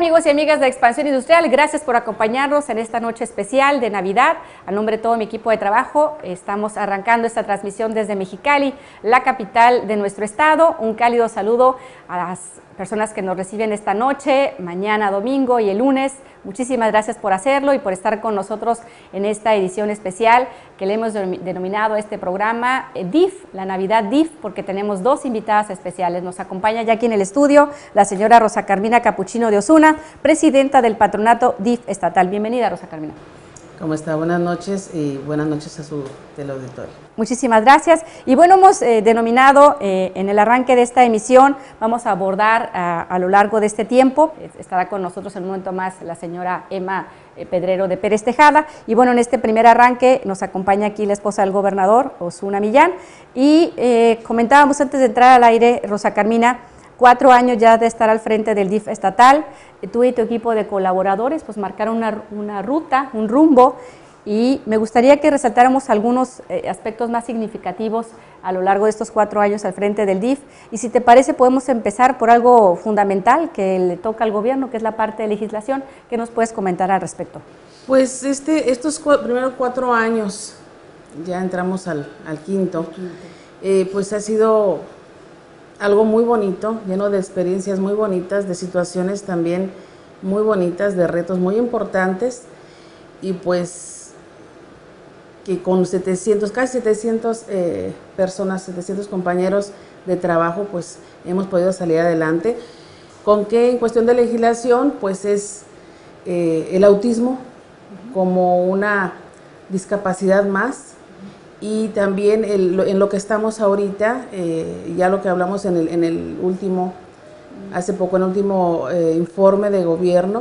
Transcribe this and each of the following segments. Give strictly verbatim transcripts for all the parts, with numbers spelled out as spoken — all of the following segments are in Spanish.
amigos y amigas de Expansión Industrial? Gracias por acompañarnos en esta noche especial de Navidad. A nombre de todo mi equipo de trabajo, estamos arrancando esta transmisión desde Mexicali, la capital de nuestro estado. Un cálido saludo a las personas que nos reciben esta noche, mañana domingo y el lunes. Muchísimas gracias por hacerlo y por estar con nosotros en esta edición especial que le hemos denominado a este programa D I F, la Navidad D I F, porque tenemos dos invitadas especiales. Nos acompaña ya aquí en el estudio la señora Rosa Carmina Capuchino de Osuna, presidenta del patronato D I F estatal. Bienvenida, Rosa Carmina. ¿Cómo está? Buenas noches y buenas noches a su teleauditorio. Muchísimas gracias. Y bueno, hemos eh, denominado eh, en el arranque de esta emisión, vamos a abordar a, a lo largo de este tiempo, estará con nosotros en un momento más la señora Emma eh, Pedrero de Pérez Tejada, y bueno, en este primer arranque nos acompaña aquí la esposa del gobernador, Osuna Millán, y eh, comentábamos antes de entrar al aire, Rosa Carmina, cuatro años ya de estar al frente del D I F estatal. Tú y tu equipo de colaboradores pues marcaron una, una ruta, un rumbo, y me gustaría que resaltáramos algunos eh, aspectos más significativos a lo largo de estos cuatro años al frente del D I F, y si te parece podemos empezar por algo fundamental que le toca al gobierno, que es la parte de legislación. ¿Qué nos puedes comentar al respecto? Pues este, estos cu primeros cuatro años, ya entramos al, al quinto, eh, pues ha sido algo muy bonito, lleno de experiencias muy bonitas, de situaciones también muy bonitas, de retos muy importantes, y pues que con setecientos, casi setecientos eh, personas, setecientos compañeros de trabajo, pues hemos podido salir adelante. ¿Con qué? En cuestión de legislación, pues es eh, el autismo como una discapacidad más, y también el, en lo que estamos ahorita, eh, ya lo que hablamos en el, en el último, hace poco en el último eh, informe de gobierno,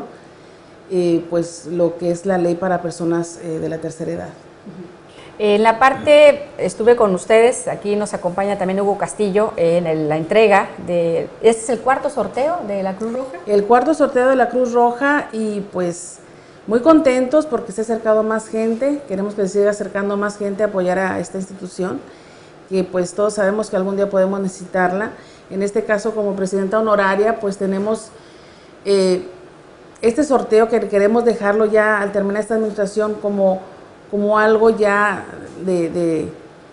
eh, pues lo que es la ley para personas eh, de la tercera edad. En la parte, estuve con ustedes, aquí nos acompaña también Hugo Castillo en el, la entrega de, ¿este es el cuarto sorteo de la Cruz Roja? El cuarto sorteo de la Cruz Roja, y pues muy contentos porque se ha acercado más gente, queremos que se siga acercando más gente a apoyar a esta institución, que pues todos sabemos que algún día podemos necesitarla. En este caso, como presidenta honoraria, pues tenemos eh, este sorteo que queremos dejarlo ya al terminar esta administración como, como algo ya de, de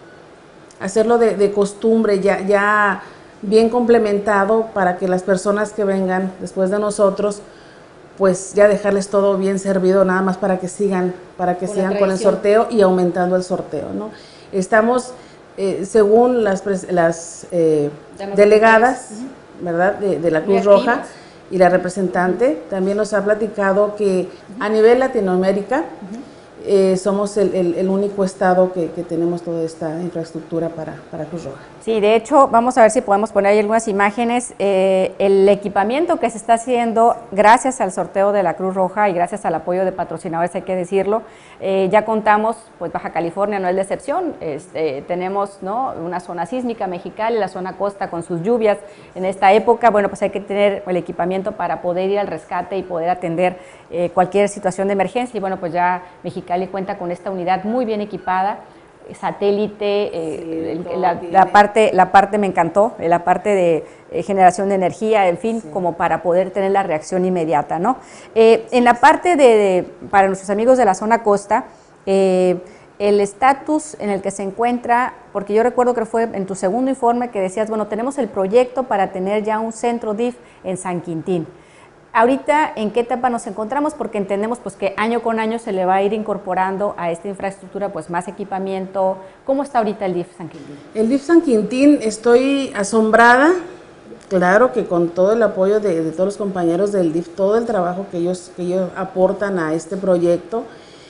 hacerlo de, de costumbre, ya, ya bien complementado, para que las personas que vengan después de nosotros, pues ya dejarles todo bien servido, nada más para que sigan, para que sigan con el sorteo y aumentando el sorteo, ¿no? Estamos, eh, según las, las eh, delegadas, uh-huh, ¿verdad?, de, de la Cruz Roja, y la representante también nos ha platicado que uh-huh, a nivel Latinoamérica, uh-huh, eh, somos el, el, el único estado que, que tenemos toda esta infraestructura para, para Cruz Roja. Sí, de hecho, vamos a ver si podemos poner ahí algunas imágenes. Eh, el equipamiento que se está haciendo gracias al sorteo de la Cruz Roja y gracias al apoyo de patrocinadores, hay que decirlo, eh, ya contamos, pues Baja California no es la excepción, este, tenemos, ¿no?, una zona sísmica, Mexicali, la zona costa con sus lluvias en esta época. Bueno, pues hay que tener el equipamiento para poder ir al rescate y poder atender eh, cualquier situación de emergencia, y bueno, pues ya Mexicali cuenta con esta unidad muy bien equipada, satélite, eh, sí, el, la, la parte la parte me encantó, la parte de eh, generación de energía, en fin, sí, como para poder tener la reacción inmediata, ¿no? Eh, en la parte de, de, para nuestros amigos de la zona costa, eh, el estatus en el que se encuentra, porque yo recuerdo que fue en tu segundo informe que decías, bueno, tenemos el proyecto para tener ya un centro D I F en San Quintín. Ahorita, ¿en qué etapa nos encontramos? Porque entendemos pues que año con año se le va a ir incorporando a esta infraestructura pues más equipamiento. ¿Cómo está ahorita el D I F San Quintín? El D I F San Quintín, estoy asombrada, claro que con todo el apoyo de, de todos los compañeros del D I F, todo el trabajo que ellos, que ellos aportan a este proyecto.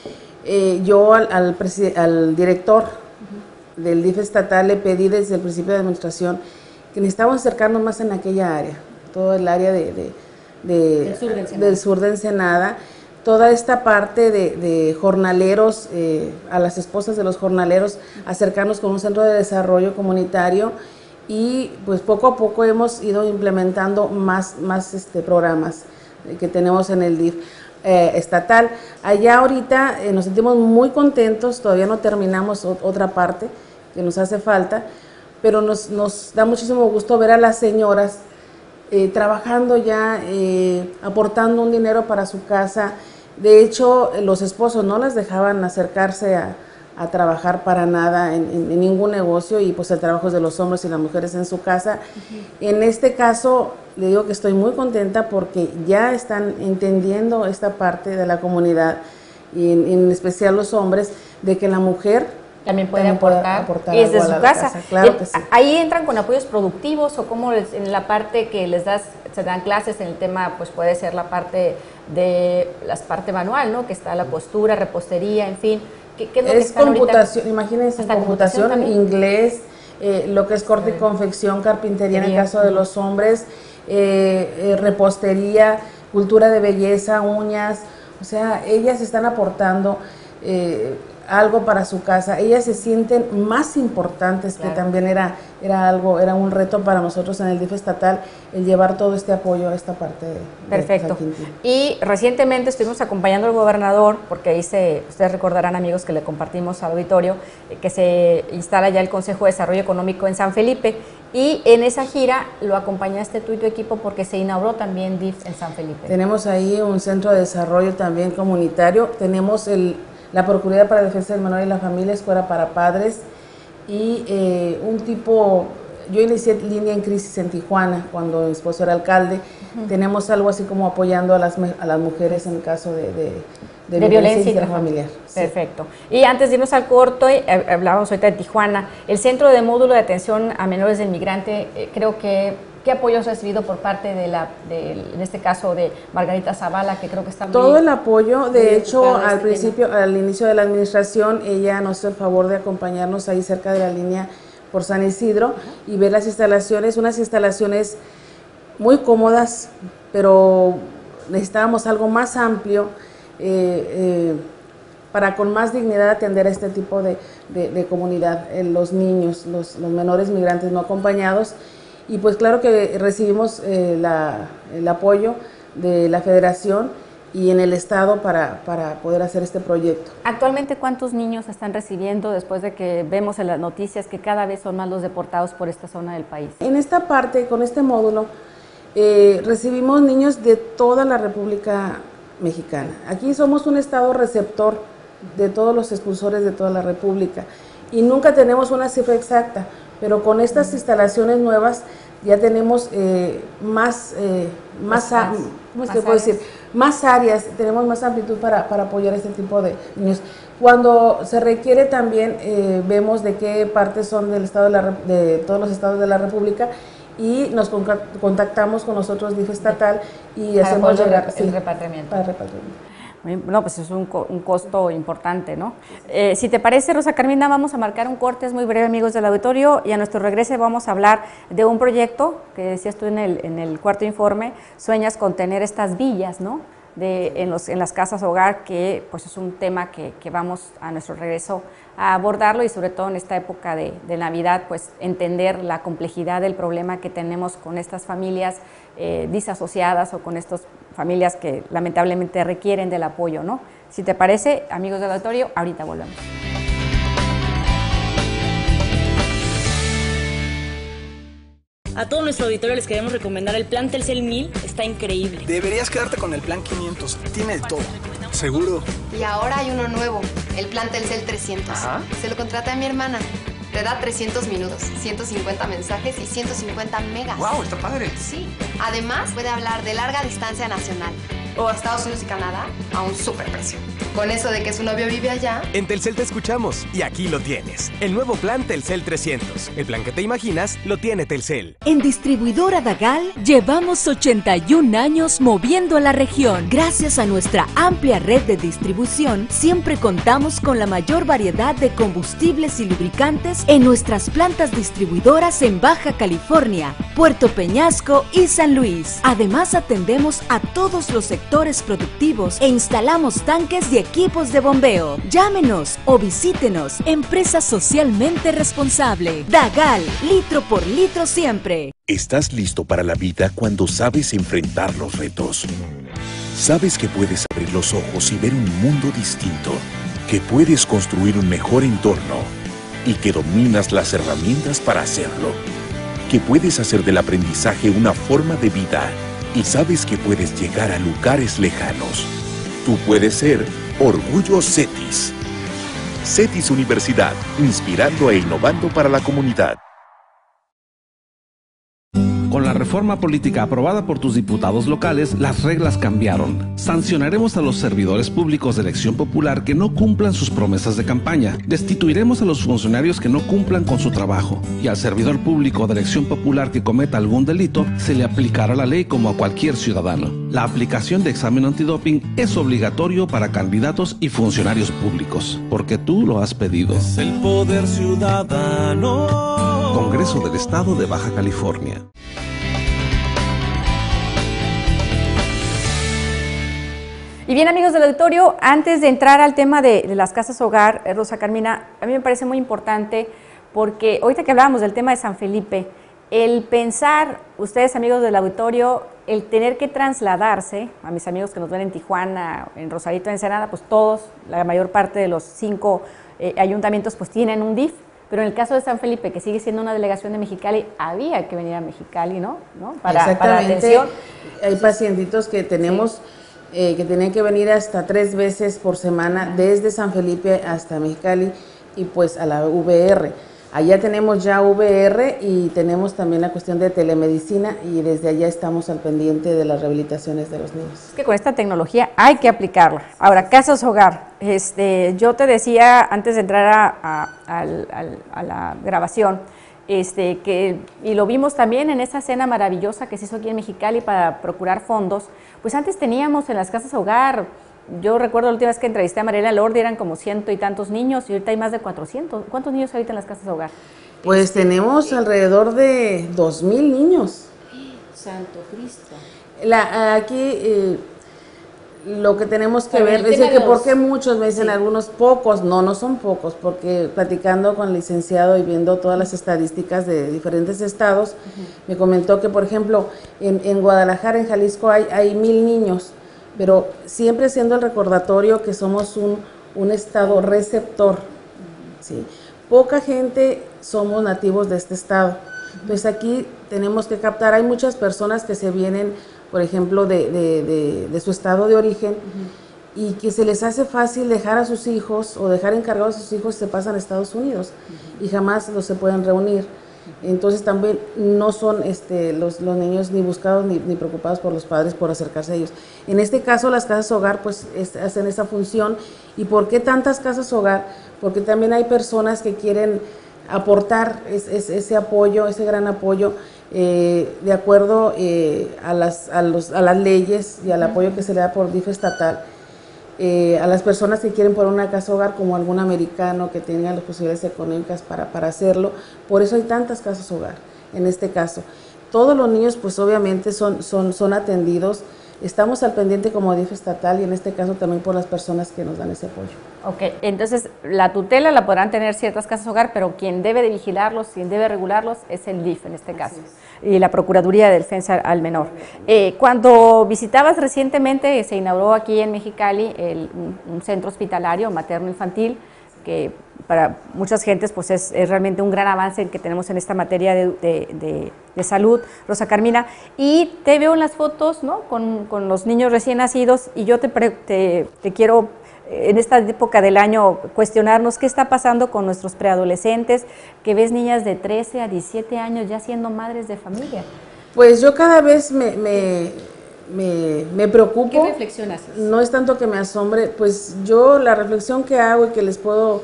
Eh, yo al, al, al director uh-huh, del D I F estatal le pedí desde el principio de administración que necesitábamos acercarnos más en aquella área, todo el área de... de De, del, sur de del sur de Ensenada, toda esta parte de, de jornaleros, eh, a las esposas de los jornaleros, acercarnos con un centro de desarrollo comunitario, y pues poco a poco hemos ido implementando más, más este, programas que tenemos en el D I F eh, estatal. Allá ahorita eh, nos sentimos muy contentos, todavía no terminamos otra parte que nos hace falta, pero nos, nos da muchísimo gusto ver a las señoras eh, trabajando ya, eh, aportando un dinero para su casa. De hecho, los esposos no las dejaban acercarse a, a trabajar para nada en, en, en ningún negocio, y pues el trabajo es de los hombres y las mujeres en su casa. Uh-huh. En este caso, le digo que estoy muy contenta porque ya están entendiendo esta parte de la comunidad, y en, en especial los hombres, de que la mujer también puede también aportar, aportar y desde su casa. casa. Claro que sí. Ahí entran con apoyos productivos, o cómo les, en la parte que les das, se dan clases en el tema, pues puede ser la parte de la parte manual, ¿no? Que está la costura, repostería, en fin. ¿Qué, qué es lo es que computación, imagínense, computación, computación inglés, eh, lo que es corte sí. y confección, carpintería en el caso de los hombres, eh, eh, repostería, cultura de belleza, uñas. O sea, ellas están aportando eh, algo para su casa. Ellas se sienten más importantes, claro. que también era, era algo, era un reto para nosotros en el D I F estatal, el llevar todo este apoyo a esta parte de Perfecto. De y recientemente estuvimos acompañando al gobernador, porque ahí se, ustedes recordarán, amigos, que le compartimos al auditorio, que se instala ya el Consejo de Desarrollo Económico en San Felipe, y en esa gira lo acompañaste tú y tu equipo porque se inauguró también D I F en San Felipe. Tenemos ahí un centro de desarrollo también comunitario, tenemos el la Procuraduría para la Defensa del Menor y la Familia, Escuela para Padres, y eh, un tipo, yo inicié línea en crisis en Tijuana cuando mi esposo era alcalde. Uh-huh. Tenemos algo así como apoyando a las, a las mujeres en caso de, de, de, de violencia intrafamiliar. Perfecto. Sí. Y antes de irnos al corto, eh, hablábamos ahorita de Tijuana, el Centro de Módulo de Atención a Menores del Migrante, eh, creo que ¿qué apoyo has recibido por parte de la, de, en este caso, de Margarita Zavala, que creo que está muy... Todo el apoyo, de hecho, al este principio, tema. al inicio de la administración, ella nos hizo el favor de acompañarnos ahí cerca de la línea por San Isidro, uh-huh. y ver las instalaciones, unas instalaciones muy cómodas, pero necesitábamos algo más amplio, eh, eh, para con más dignidad atender a este tipo de, de, de comunidad, eh, los niños, los, los menores migrantes no acompañados. Y pues claro que recibimos eh, la, el apoyo de la Federación y en el Estado para, para poder hacer este proyecto. Actualmente, ¿cuántos niños están recibiendo después de que vemos en las noticias que cada vez son más los deportados por esta zona del país? En esta parte, con este módulo, eh, recibimos niños de toda la República Mexicana. Aquí somos un Estado receptor de todos los expulsores de toda la República y nunca tenemos una cifra exacta, pero con estas instalaciones nuevas ya tenemos eh, más, eh, más, a, ¿cómo se puede decir? Más áreas, tenemos más amplitud para, para apoyar a este tipo de niños. Cuando se requiere también, eh, vemos de qué partes son del estado de, la, de todos los estados de la República, y nos contactamos con nosotros, D I F estatal, y para hacemos llegar el, sí, el repatriamiento. Para el repatriamiento. No, pues es un, un costo importante, ¿no? Eh, si te parece, Rosa Carmina, vamos a marcar un corte, es muy breve, amigos del auditorio, y a nuestro regreso vamos a hablar de un proyecto que decías tú en el, en el cuarto informe, sueñas con tener estas villas, ¿no? De, en, los, en las casas hogar, que pues es un tema que, que vamos a nuestro regreso a abordarlo, y sobre todo en esta época de, de Navidad, pues entender la complejidad del problema que tenemos con estas familias eh, disasociadas, o con estas familias que lamentablemente requieren del apoyo, ¿no? Si te parece, amigos del auditorio, ahorita volvemos. A todo nuestro auditorio les queremos recomendar el plan Telcel mil, está increíble. Deberías quedarte con el plan quinientos, tiene de todo. ¿Seguro? Y ahora hay uno nuevo, el plan Telcel trescientos. Ajá. Se lo contraté a mi hermana. Te da trescientos minutos, ciento cincuenta mensajes y ciento cincuenta megas. ¡Wow! Está padre. Sí. Además, puede hablar de larga distancia nacional o a Estados Unidos y Canadá a un superprecio. Con eso de que su novio vive allá. En Telcel te escuchamos y aquí lo tienes. El nuevo plan Telcel trescientos. El plan que te imaginas lo tiene Telcel. En Distribuidora Dagal llevamos ochenta y un años moviendo a la región. Gracias a nuestra amplia red de distribución, siempre contamos con la mayor variedad de combustibles y lubricantes en nuestras plantas distribuidoras en Baja California, Puerto Peñasco y San Luis. Además, atendemos a todos los sectores productivos e instalamos tanques y equipos de bombeo. Llámenos o visítenos. Empresa socialmente responsable. Dagal, litro por litro siempre. Estás listo para la vida cuando sabes enfrentar los retos. Sabes que puedes abrir los ojos y ver un mundo distinto, que puedes construir un mejor entorno y que dominas las herramientas para hacerlo. que puedes hacer del aprendizaje una forma de vida y sabes que puedes llegar a lugares lejanos. Tú puedes ser Orgullo CETIS. CETIS Universidad, inspirando e innovando para la comunidad. Con la reforma política aprobada por tus diputados locales, las reglas cambiaron. Sancionaremos a los servidores públicos de elección popular que no cumplan sus promesas de campaña. Destituiremos a los funcionarios que no cumplan con su trabajo. Y al servidor público de elección popular que cometa algún delito, se le aplicará la ley como a cualquier ciudadano. La aplicación de examen antidoping es obligatorio para candidatos y funcionarios públicos, porque tú lo has pedido. Es el poder ciudadano. Congreso del Estado de Baja California. Y bien, amigos del auditorio, antes de entrar al tema de, de las casas hogar, eh, Rosa Carmina, a mí me parece muy importante porque ahorita que hablábamos del tema de San Felipe, el pensar, ustedes amigos del auditorio, el tener que trasladarse, a mis amigos que nos ven en Tijuana, en Rosarito, en Ensenada, pues todos, la mayor parte de los cinco eh, ayuntamientos pues tienen un D I F, pero en el caso de San Felipe, que sigue siendo una delegación de Mexicali, había que venir a Mexicali, ¿no? ¿No? Para, Exactamente, para atención. Hay pacientitos que tenemos... Sí. Eh, que tenían que venir hasta tres veces por semana desde San Felipe hasta Mexicali y pues a la V R. Allá tenemos ya V R y tenemos también la cuestión de telemedicina y desde allá estamos al pendiente de las rehabilitaciones de los niños. Es que con esta tecnología hay que aplicarla. Ahora, casas hogar. Este, yo te decía antes de entrar a, a, a, a la grabación, Este, que, y lo vimos también en esa cena maravillosa que se hizo aquí en Mexicali para procurar fondos, pues antes teníamos en las casas hogar, yo recuerdo la última vez que entrevisté a Mariela Lordi, eran como ciento y tantos niños, y ahorita hay más de cuatrocientos. ¿Cuántos niños habitan en las casas hogar? Pues este, tenemos alrededor de dos mil niños. Santo Cristo. La, aquí... Eh, lo que tenemos que ver es que por qué muchos me dicen, sí, algunos pocos, no, no son pocos, porque platicando con el licenciado y viendo todas las estadísticas de diferentes estados, uh-huh, me comentó que, por ejemplo, en, en Guadalajara, en Jalisco, hay, hay mil niños, pero siempre siendo el recordatorio que somos un, un estado receptor, uh-huh, ¿sí? Poca gente somos nativos de este estado, entonces aquí tenemos que captar, hay muchas personas que se vienen, por ejemplo, de, de, de, de su estado de origen, uh-huh, y que se les hace fácil dejar a sus hijos o dejar encargados a sus hijos y se pasan a Estados Unidos, uh-huh, y jamás los se pueden reunir. Entonces también no son este, los, los niños ni buscados ni, ni preocupados por los padres por acercarse a ellos. En este caso las casas hogar pues es, hacen esa función. ¿Y por qué tantas casas hogar? Porque también hay personas que quieren aportar es, es, ese apoyo, ese gran apoyo, Eh, de acuerdo eh, a, las, a, los, a las leyes y al apoyo que se le da por D I F estatal, eh, a las personas que quieren poner una casa hogar, como algún americano que tenga las posibilidades económicas para, para hacerlo. Por eso hay tantas casas hogar en este caso. Todos los niños pues obviamente son, son, son atendidos. Estamos al pendiente como D I F estatal y en este caso también por las personas que nos dan ese apoyo. Ok, entonces la tutela la podrán tener ciertas casas hogar, pero quien debe de vigilarlos, quien debe regularlos es el D I F en este caso, y la Procuraduría de Defensa al Menor. Eh, cuando visitabas recientemente, se inauguró aquí en Mexicali el, un, un centro hospitalario materno-infantil, que para muchas gentes pues es, es realmente un gran avance que tenemos en esta materia de, de, de, de salud, Rosa Carmina, y te veo en las fotos, ¿no?, con, con los niños recién nacidos, y yo te, te, te quiero, en esta época del año, cuestionarnos qué está pasando con nuestros preadolescentes, que ves niñas de trece a diecisiete años ya siendo madres de familia. Pues yo cada vez me... me... Me, me preocupo. ¿Qué reflexionas? No es tanto que me asombre, pues yo la reflexión que hago y que les puedo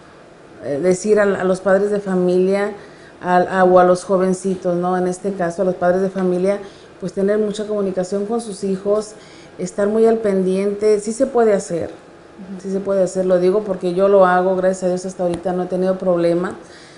eh, decir a, a los padres de familia a, a, o a los jovencitos, ¿no? En este caso a los padres de familia, pues tener mucha comunicación con sus hijos, estar muy al pendiente, sí se puede hacer, uh-huh, sí se puede hacer, lo digo porque yo lo hago, gracias a Dios hasta ahorita no he tenido problema.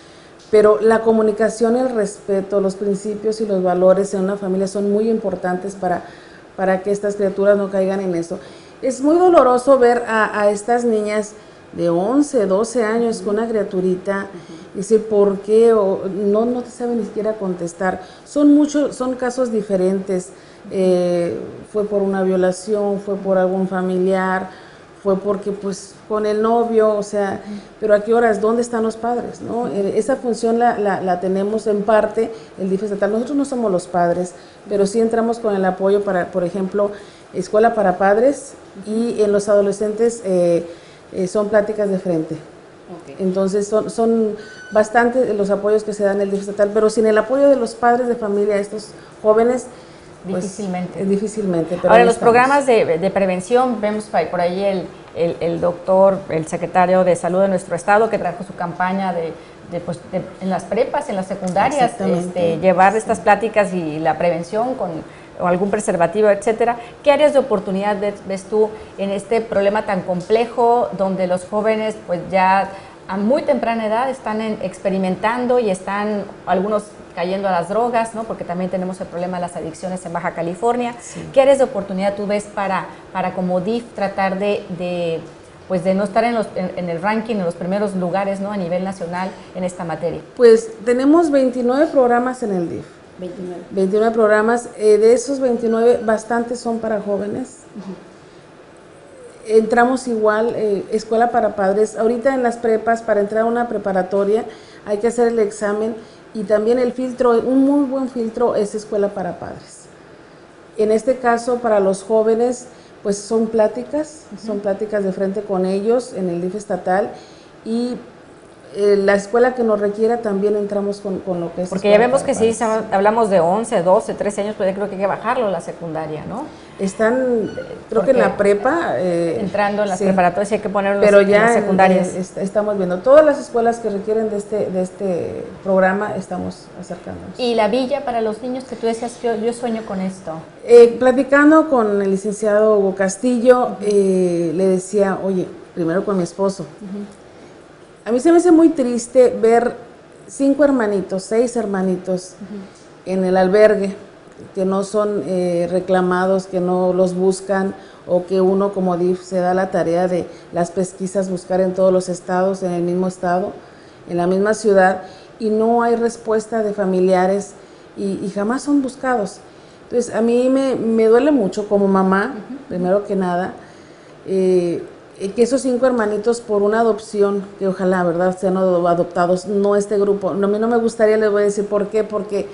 Pero la comunicación, el respeto, los principios y los valores en una familia son muy importantes para, para que estas criaturas no caigan en eso. Es muy doloroso ver a, a estas niñas de once, doce años con una criaturita, uh-huh, decir por qué, o no, no te saben ni siquiera contestar. Son muchos, son casos diferentes, eh, fue por una violación, fue por algún familiar, fue porque pues con el novio, o sea, pero a qué horas, ¿dónde están los padres? ¿No? Esa función la, la, la tenemos en parte el D I F estatal. Nosotros no somos los padres, pero sí entramos con el apoyo para, por ejemplo, escuela para padres, y en los adolescentes eh, eh, son pláticas de frente. Okay. Entonces son, son bastantes los apoyos que se dan en el D I F estatal, pero sin el apoyo de los padres de familia, estos jóvenes, difícilmente. Pues, difícilmente. Pero ahora, los estamos. programas de, de prevención, vemos por ahí el, el, el doctor, el secretario de salud de nuestro estado, que trajo su campaña de, de, pues, de en las prepas, en las secundarias, este, llevar estas pláticas y la prevención con o algún preservativo, etcétera. ¿Qué áreas de oportunidad ves, ves tú en este problema tan complejo, donde los jóvenes pues ya a muy temprana edad están en, experimentando y están algunos cayendo a las drogas, ¿no? Porque también tenemos el problema de las adicciones en Baja California. Sí. ¿Qué áreas de oportunidad tú ves para, para como D I F tratar de, de, pues de no estar en, los, en, en el ranking, en los primeros lugares, ¿no? A nivel nacional en esta materia? Pues tenemos veintinueve programas en el D I F. veintinueve. veintinueve programas, eh, de esos veintinueve, bastantes son para jóvenes. Uh-huh. Entramos igual, eh, escuela para padres. Ahorita en las prepas, para entrar a una preparatoria, hay que hacer el examen, y también el filtro, un muy buen filtro es escuela para padres. En este caso, para los jóvenes, pues son pláticas, uh-huh. son pláticas de frente con ellos en el D I F estatal, y Eh, la escuela que nos requiera también entramos con, con lo que es. Porque ya vemos que sí, hablamos de once, doce, trece años, pero yo creo que hay que bajarlo la secundaria, ¿no? Están, creo Porque que en la prepa. Eh, entrando en las sí, preparatorias hay que ponerlos pero ya en las secundarias. En, est estamos viendo todas las escuelas que requieren de este, de este programa, estamos acercándonos. ¿Y la villa para los niños que tú decías, yo, yo sueño con esto? Eh, platicando con el licenciado Hugo Castillo, uh-huh. eh, le decía, oye, primero con mi esposo. Uh-huh. A mí se me hace muy triste ver cinco hermanitos, seis hermanitos uh-huh. en el albergue, que no son eh, reclamados, que no los buscan, o que uno como D I F se da la tarea de las pesquisas, buscar en todos los estados, en el mismo estado, en la misma ciudad, y no hay respuesta de familiares, y, y jamás son buscados. Entonces a mí me, me duele mucho como mamá, uh-huh. primero que nada, eh, que esos cinco hermanitos por una adopción, que ojalá, ¿verdad?, sean adoptados, no este grupo. No, a mí no me gustaría, les voy a decir por qué, porque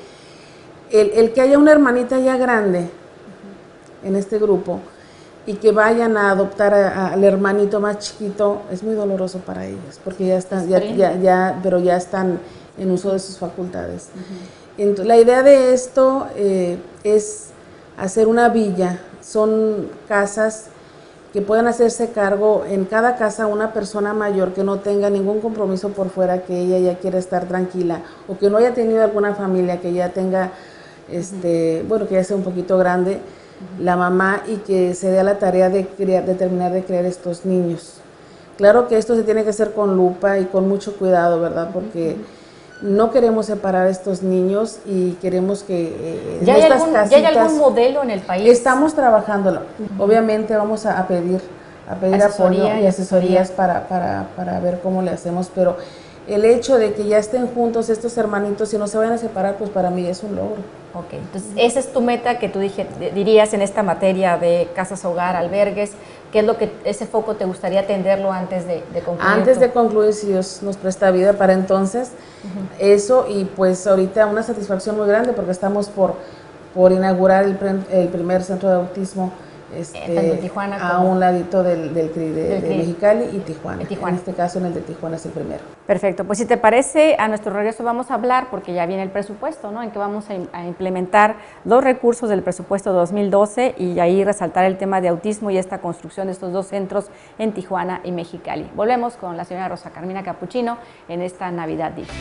el, el que haya una hermanita ya grande uh-huh. en este grupo y que vayan a adoptar a, a, al hermanito más chiquito, es muy doloroso para ellos, porque ya están, ya, ya, ya, pero ya están en uso de sus facultades. Uh-huh. Entonces, la idea de esto eh, es hacer una villa, son casas que puedan hacerse cargo en cada casa una persona mayor que no tenga ningún compromiso por fuera, que ella ya quiera estar tranquila, o que no haya tenido alguna familia, que ya tenga, este, uh-huh. bueno, que ya sea un poquito grande, uh-huh. la mamá, y que se dé a la tarea de, criar, de terminar de criar estos niños. Claro que esto se tiene que hacer con lupa y con mucho cuidado, ¿verdad? Porque uh-huh. no queremos separar a estos niños y queremos que eh, ¿Ya, hay algún, casitas, ¿Ya hay algún modelo en el país? Estamos trabajándolo. Uh-huh. Obviamente vamos a, a pedir, a pedir apoyo y asesorías para, para, para ver cómo le hacemos, pero el hecho de que ya estén juntos estos hermanitos y no se vayan a separar, pues para mí es un logro. Ok, entonces esa es tu meta que tú dije, dirías en esta materia de casas hogar, albergues. ¿Qué es lo que ese foco te gustaría atenderlo antes de, de concluir? Antes tu... de concluir, si Dios nos presta vida para entonces, uh-huh. eso, y pues ahorita una satisfacción muy grande porque estamos por, por inaugurar el, pre, el primer centro de autismo este, Tijuana, a como... un ladito del, del, del, de, del de Mexicali y Tijuana. Tijuana. En este caso, en el de Tijuana es el primero. Perfecto, pues si te parece, a nuestro regreso vamos a hablar, porque ya viene el presupuesto, ¿no? En que vamos a, a implementar los recursos del presupuesto dos mil doce y ahí resaltar el tema de autismo y esta construcción de estos dos centros en Tijuana y Mexicali. Volvemos con la señora Rosa Carmina Capuchino en esta Navidad D I F.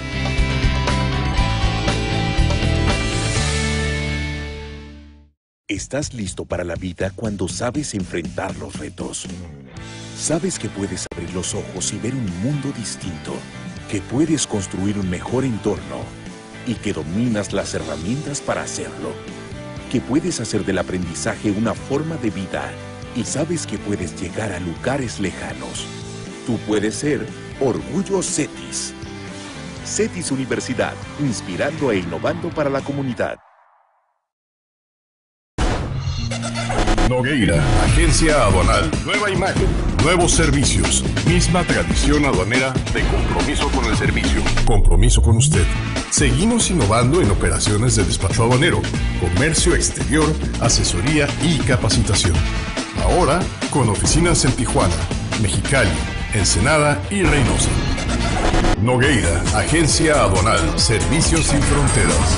Estás listo para la vida cuando sabes enfrentar los retos. Sabes que puedes abrir los ojos y ver un mundo distinto, que puedes construir un mejor entorno y que dominas las herramientas para hacerlo, que puedes hacer del aprendizaje una forma de vida y sabes que puedes llegar a lugares lejanos. Tú puedes ser Orgullo CETIS. CETIS Universidad, inspirando e innovando para la comunidad. Nogueira, Agencia Aduanal, Nueva Imagen, Nuevos servicios. Misma tradición aduanera de compromiso con el servicio. Compromiso con usted. Seguimos innovando en operaciones de despacho aduanero, comercio exterior, asesoría y capacitación. Ahora con oficinas en Tijuana, Mexicali, Ensenada y Reynosa. Nogueira, Agencia Aduanal, Servicios sin Fronteras.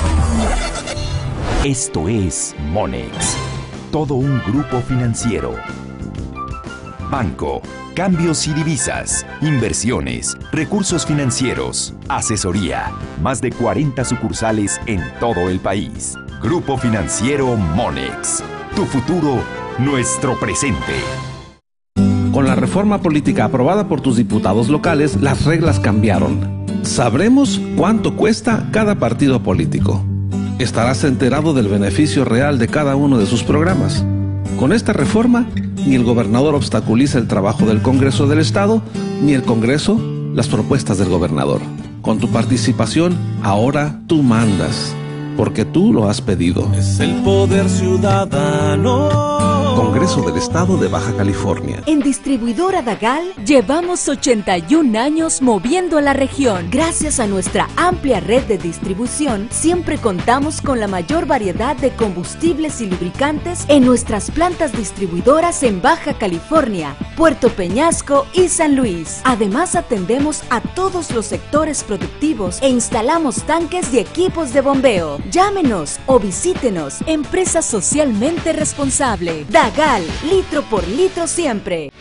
Esto es Monex, todo un grupo financiero. Banco, cambios y divisas, inversiones, recursos financieros, asesoría, más de cuarenta sucursales en todo el país. Grupo Financiero Monex, tu futuro, nuestro presente. Con la reforma política aprobada por tus diputados locales, las reglas cambiaron. Sabremos cuánto cuesta cada partido político. Estarás enterado del beneficio real de cada uno de sus programas. Con esta reforma, ni el gobernador obstaculiza el trabajo del Congreso del Estado, ni el Congreso las propuestas del gobernador. Con tu participación, ahora tú mandas, porque tú lo has pedido. Es el poder ciudadano. Congreso del Estado de Baja California. En Distribuidora Dagal llevamos ochenta y un años moviendo a la región. Gracias a nuestra amplia red de distribución, siempre contamos con la mayor variedad de combustibles y lubricantes en nuestras plantas distribuidoras en Baja California, Puerto Peñasco y San Luis. Además, atendemos a todos los sectores productivos e instalamos tanques y equipos de bombeo. Llámenos o visítenos. Empresa socialmente responsable. Dagal, litro por litro siempre.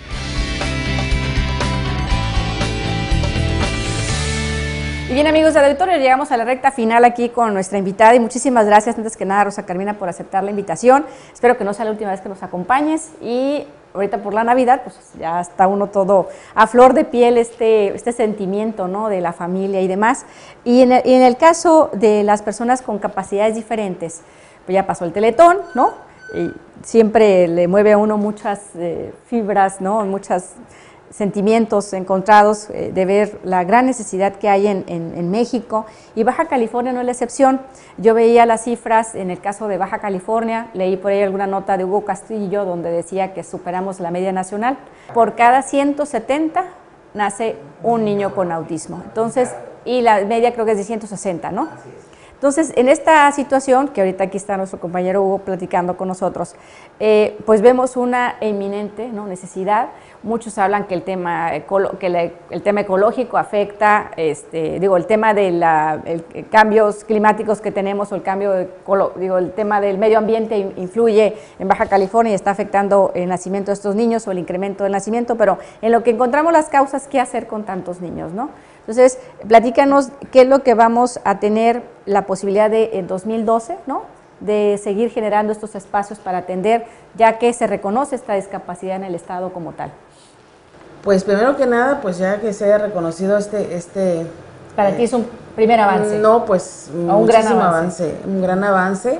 Y bien, amigos del auditorio, llegamos a la recta final aquí con nuestra invitada y muchísimas gracias antes que nada, Rosa Carmina, por aceptar la invitación. Espero que no sea la última vez que nos acompañes y ahorita por la Navidad, pues ya está uno todo a flor de piel, este, este sentimiento, ¿no?, de la familia y demás. Y en el, y en el caso de las personas con capacidades diferentes, pues ya pasó el Teletón, ¿no? Y siempre le mueve a uno muchas eh, fibras, ¿no?, muchos sentimientos encontrados eh, de ver la gran necesidad que hay en, en, en México, y Baja California no es la excepción. Yo veía las cifras en el caso de Baja California, leí por ahí alguna nota de Hugo Castillo donde decía que superamos la media nacional. Por cada ciento setenta nace un niño con autismo, entonces, y la media creo que es de ciento sesenta, ¿no? Entonces, en esta situación, que ahorita aquí está nuestro compañero Hugo platicando con nosotros, eh, pues vemos una eminente, ¿no?, necesidad. Muchos hablan que el tema, que la, el tema ecológico afecta, este, digo, el tema de la, el, el cambios climáticos que tenemos, o el cambio, de, digo, el tema del medio ambiente influye en Baja California y está afectando el nacimiento de estos niños o el incremento del nacimiento, pero en lo que encontramos las causas, ¿qué hacer con tantos niños, no? Entonces, platícanos qué es lo que vamos a tener la posibilidad de en dos mil doce, ¿no?, de seguir generando estos espacios para atender, ya que se reconoce esta discapacidad en el Estado como tal. Pues primero que nada, pues ya que se haya reconocido este... este Para eh, ti es un primer avance. No, pues o un gran avance. avance. Un gran avance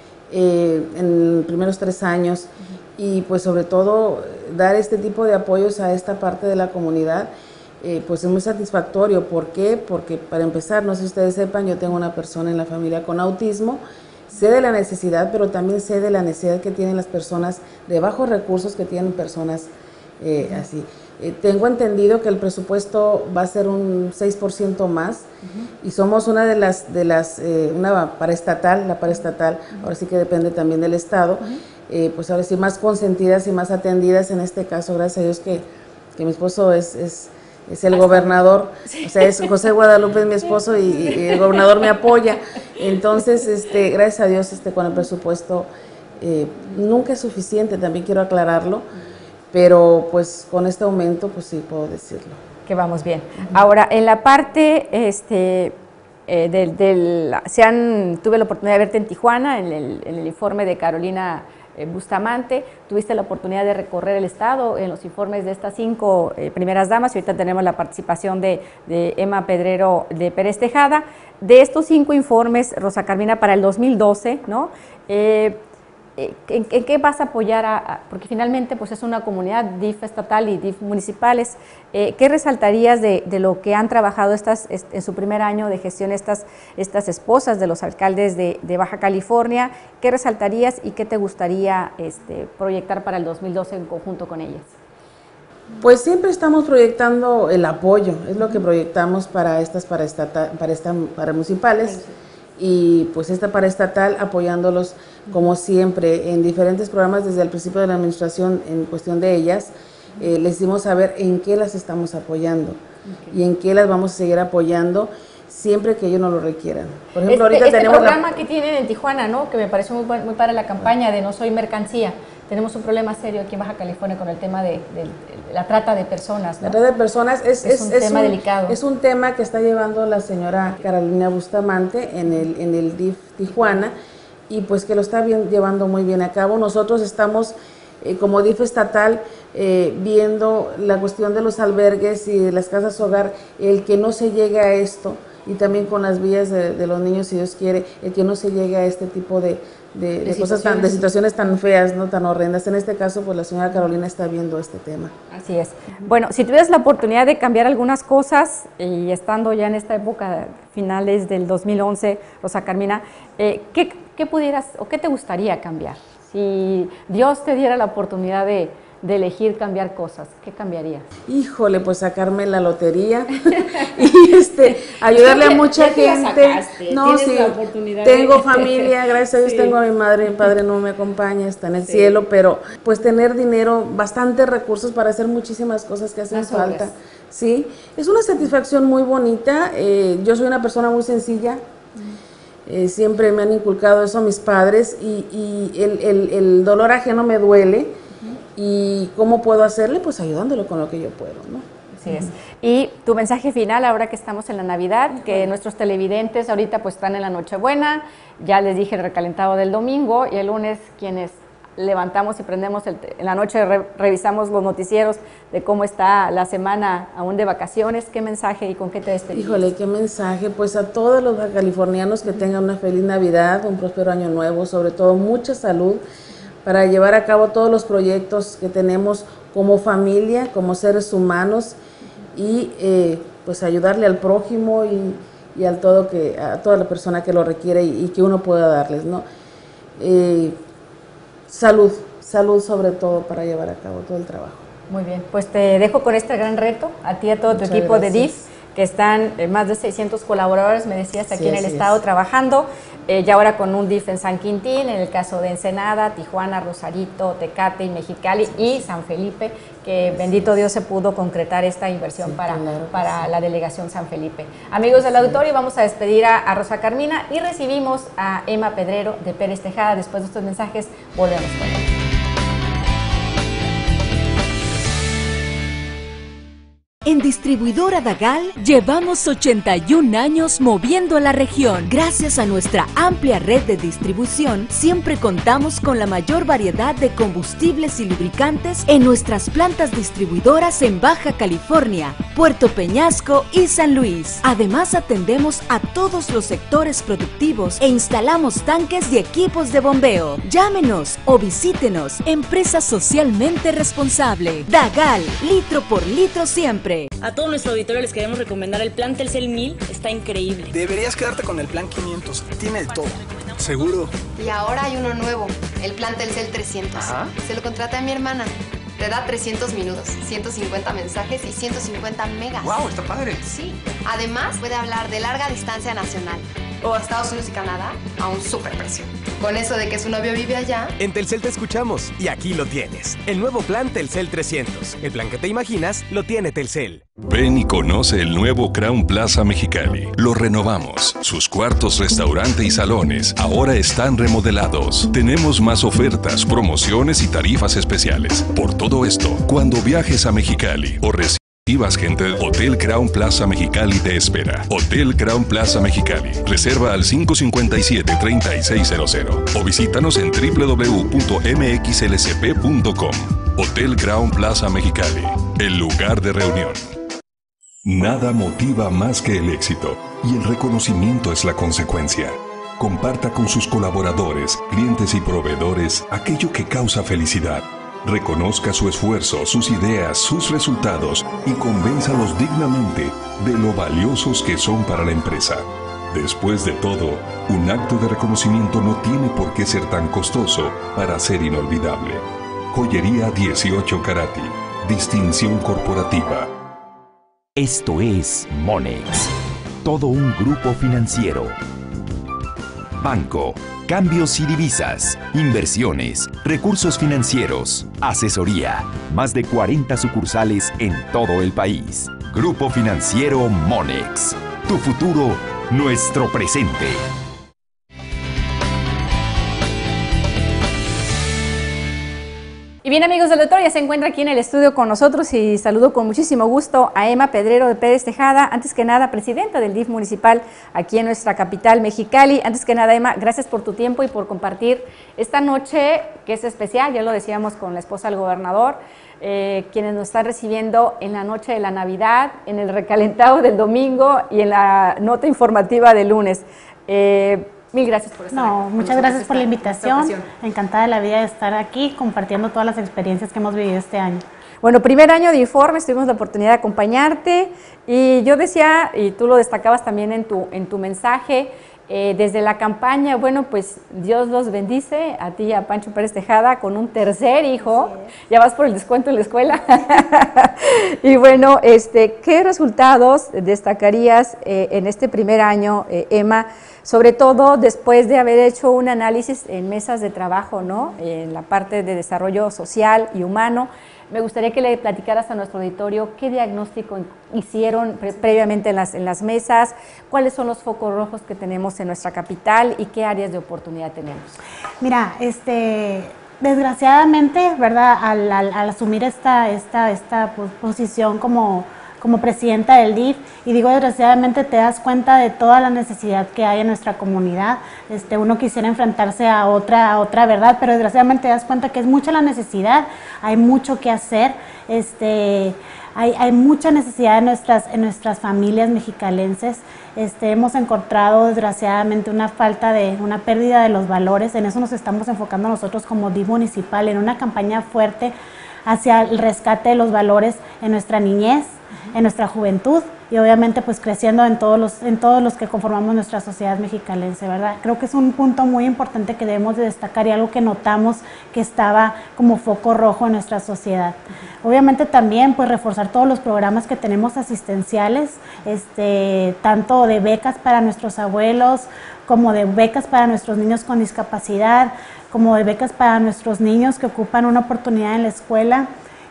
eh, en los primeros tres años. Uh-huh. Y pues sobre todo dar este tipo de apoyos a esta parte de la comunidad, Eh, pues es muy satisfactorio. ¿Por qué? Porque para empezar, no sé si ustedes sepan, yo tengo una persona en la familia con autismo, sé de la necesidad, pero también sé de la necesidad que tienen las personas de bajos recursos, que tienen personas eh, uh-huh. así. Eh, tengo entendido que el presupuesto va a ser un seis por ciento más, uh-huh. y somos una de las, de las eh, una paraestatal, la paraestatal, uh-huh. ahora sí que depende también del Estado, uh-huh. eh, pues ahora sí más consentidas y más atendidas en este caso, gracias a Dios que, que mi esposo es... es es el gobernador, o sea, es José Guadalupe, es mi esposo, y, y el gobernador me apoya. Entonces, este, gracias a Dios, este, con el presupuesto eh, nunca es suficiente, también quiero aclararlo, pero pues con este aumento, pues sí puedo decirlo. Que vamos bien. Ahora, en la parte, este, eh, del, del, se han, tuve la oportunidad de verte en Tijuana, en el, en el informe de Carolina Bustamante, tuviste la oportunidad de recorrer el Estado en los informes de estas cinco eh, primeras damas, y ahorita tenemos la participación de, de Emma Pedrero de Pérez Tejada. De estos cinco informes, Rosa Carmina, para el dos mil doce, ¿no? Eh, ¿En, ¿En qué vas a apoyar? A, a, porque finalmente pues es una comunidad D I F estatal y D I F municipales. Eh, ¿Qué resaltarías de, de lo que han trabajado estas, en su primer año de gestión estas, estas esposas de los alcaldes de, de Baja California? ¿Qué resaltarías y qué te gustaría este, proyectar para el dos mil doce en conjunto con ellas? Pues siempre estamos proyectando el apoyo, es lo que proyectamos para estas paraestatal, para esta, para municipales y pues esta paraestatal apoyándolos como siempre en diferentes programas desde el principio de la administración en cuestión de ellas. Eh, les dimos saber en qué las estamos apoyando okay. y en qué las vamos a seguir apoyando siempre que ellos nos lo requieran. Por ejemplo, este, ahorita este tenemos programa la... que tienen en Tijuana, ¿no? Que me pareció muy, muy para la campaña de No Soy Mercancía. Tenemos un problema serio aquí en Baja California con el tema de, de, de la trata de personas, ¿no? La trata de personas es, es, es un es tema un, delicado. Es un tema que está llevando la señora Carolina Bustamante en el, en el D I F Tijuana y pues que lo está bien, llevando muy bien a cabo. Nosotros estamos eh, como D I F estatal eh, viendo la cuestión de los albergues y de las casas hogar, el que no se llegue a esto y también con las vías de, de los niños, si Dios quiere, el que no se llegue a este tipo de, de, de, de cosas tan, de situaciones tan feas, no tan horrendas. En este caso, pues la señora Carolina está viendo este tema. Así es. Bueno, si tuvieras la oportunidad de cambiar algunas cosas, y estando ya en esta época, finales del dos mil once, Rosa Carmina, eh, ¿qué, qué pudieras o qué te gustaría cambiar? Si Dios te diera la oportunidad de, de elegir cambiar cosas, ¿qué cambiarías? Híjole, pues sacarme la lotería y este ayudarle a mucha gente. No, sí, tengo familia, gracias a Dios sí. tengo a mi madre, mi padre no me acompaña, está en el sí. cielo, pero pues tener dinero, bastantes recursos para hacer muchísimas cosas que hacen Las falta. Obras. Sí, es una satisfacción muy bonita. Eh, yo soy una persona muy sencilla. Mm. Eh, siempre me han inculcado eso mis padres y, y el, el, el dolor ajeno me duele. ¿Y cómo puedo hacerle? Pues ayudándolo con lo que yo puedo, ¿no? Así es. Y tu mensaje final, ahora que estamos en la Navidad, que nuestros televidentes ahorita pues están en la Nochebuena, ya les dije el recalentado del domingo, y el lunes quienes levantamos y prendemos, el, en la noche re, revisamos los noticieros de cómo está la semana aún de vacaciones. ¿Qué mensaje y con qué te despedís? Híjole, qué mensaje, pues a todos los californianos que tengan una feliz Navidad, un próspero año nuevo, sobre todo mucha salud, para llevar a cabo todos los proyectos que tenemos como familia, como seres humanos y eh, pues ayudarle al prójimo y, y al todo que, a toda la persona que lo requiere y, y que uno pueda darles, ¿no? Eh, salud, salud sobre todo para llevar a cabo todo el trabajo. Muy bien, pues te dejo con este gran reto, a ti y a todo tu Muchas equipo gracias. de D I F, que están eh, más de seiscientos colaboradores, me decías, aquí sí, en el estado es. trabajando, eh, ya ahora con un D I F en San Quintín, en el caso de Ensenada, Tijuana, Rosarito, Tecate y Mexicali sí. y San Felipe, que sí. bendito Dios se pudo concretar esta inversión sí, para, claro para sí. la delegación San Felipe. Amigos del sí. auditorio, vamos a despedir a, a Rosa Carmina y recibimos a Emma Pedrero de Pérez Tejada. Después de estos mensajes, volvemos con ella. En Distribuidora Dagal llevamos ochenta y un años moviendo a la región. Gracias a nuestra amplia red de distribución, siempre contamos con la mayor variedad de combustibles y lubricantes en nuestras plantas distribuidoras en Baja California, Puerto Peñasco y San Luis. Además, atendemos a todos los sectores productivos e instalamos tanques y equipos de bombeo. Llámenos o visítenos, empresa socialmente responsable. Dagal, litro por litro siempre. A todo nuestro auditorio les queremos recomendar el plan Telcel mil, está increíble. Deberías quedarte con el plan quinientos, tiene de todo. ¿Seguro? Y ahora hay uno nuevo, el plan Telcel trescientos. Ajá. Se lo contraté a mi hermana. Te da trescientos minutos, ciento cincuenta mensajes y ciento cincuenta megas. ¡Wow! Está padre. Sí. Además, puede hablar de larga distancia nacional o a Estados Unidos y Canadá a un superprecio. Con eso de que su novio vive allá. En Telcel te escuchamos y aquí lo tienes. El nuevo plan Telcel trescientos. El plan que te imaginas lo tiene Telcel. Ven y conoce el nuevo Crown Plaza Mexicali. Lo renovamos. Sus cuartos, restaurante y salones ahora están remodelados. Tenemos más ofertas, promociones y tarifas especiales. Por todo esto, cuando viajes a Mexicali o recibas Ibas gente, Hotel Crown Plaza Mexicali te espera. Hotel Crown Plaza Mexicali. Reserva al cinco cinco siete, tres seis cero cero o visítanos en w w w punto m x l c p punto com. Hotel Crown Plaza Mexicali, el lugar de reunión. Nada motiva más que el éxito, y el reconocimiento es la consecuencia. Comparta con sus colaboradores, clientes y proveedores aquello que causa felicidad. Reconozca su esfuerzo, sus ideas, sus resultados y convénzalos dignamente de lo valiosos que son para la empresa. Después de todo, un acto de reconocimiento no tiene por qué ser tan costoso para ser inolvidable. Joyería dieciocho Carati. Distinción corporativa. Esto es Monex, todo un grupo financiero. Banco, cambios y divisas, inversiones, recursos financieros, asesoría, más de cuarenta sucursales en todo el país. Grupo Financiero Monex, tu futuro, nuestro presente. Y bien, amigos del auditorio, ya se encuentra aquí en el estudio con nosotros y saludo con muchísimo gusto a Emma Pedrero de Pérez Tejada, antes que nada presidenta del D I F municipal aquí en nuestra capital, Mexicali. Antes que nada, Emma, gracias por tu tiempo y por compartir esta noche que es especial, ya lo decíamos con la esposa del gobernador, eh, quienes nos están recibiendo en la noche de la Navidad, en el recalentado del domingo y en la nota informativa del lunes. Eh, Mil gracias por estar No, aquí. muchas gracias por la invitación. Encantada de la vida de estar aquí compartiendo todas las experiencias que hemos vivido este año. Bueno, primer año de Informes, tuvimos la oportunidad de acompañarte y yo decía, y tú lo destacabas también en tu, en tu mensaje, eh, desde la campaña, bueno, pues Dios los bendice, a ti y a Pancho Pérez Tejada, con un tercer hijo, ya vas por el descuento en la escuela. Y bueno, este, ¿qué resultados destacarías eh, en este primer año, eh, Emma? Sobre todo después de haber hecho un análisis en mesas de trabajo, ¿no? En la parte de desarrollo social y humano. Me gustaría que le platicaras a nuestro auditorio qué diagnóstico hicieron pre previamente en las, en las mesas, cuáles son los focos rojos que tenemos en nuestra capital y qué áreas de oportunidad tenemos. Mira, este, desgraciadamente, ¿verdad? Al, al, al asumir esta, esta, esta posición como como presidenta del D I F, y digo desgraciadamente, te das cuenta de toda la necesidad que hay en nuestra comunidad. Este, uno quisiera enfrentarse a otra, a otra verdad, pero desgraciadamente te das cuenta que es mucha la necesidad, hay mucho que hacer, este, hay, hay mucha necesidad en nuestras, en nuestras familias mexicalenses. Este, hemos encontrado desgraciadamente una falta de, una pérdida de los valores. En eso nos estamos enfocando nosotros como D I F municipal, en una campaña fuerte hacia el rescate de los valores en nuestra niñez, en nuestra juventud y obviamente pues creciendo en todos los en todos los que conformamos nuestra sociedad mexicalense, ¿verdad? Creo que es un punto muy importante que debemos de destacar y algo que notamos que estaba como foco rojo en nuestra sociedad. Obviamente también pues reforzar todos los programas que tenemos asistenciales, este, tanto de becas para nuestros abuelos, como de becas para nuestros niños con discapacidad, como de becas para nuestros niños que ocupan una oportunidad en la escuela.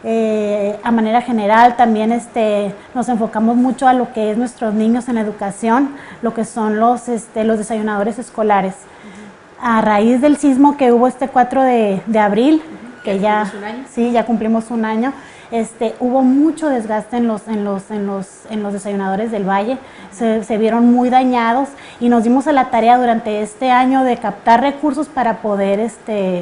Eh, a manera general también este, nos enfocamos mucho a lo que es nuestros niños en la educación, lo que son los, este, los desayunadores escolares. Uh-huh. A raíz del sismo que hubo este cuatro de abril, uh-huh. que ya, sí, ya cumplimos un año, este, hubo mucho desgaste en los, en los, en los, en los desayunadores del Valle, se, se vieron muy dañados y nos dimos a la tarea durante este año de captar recursos para poder este,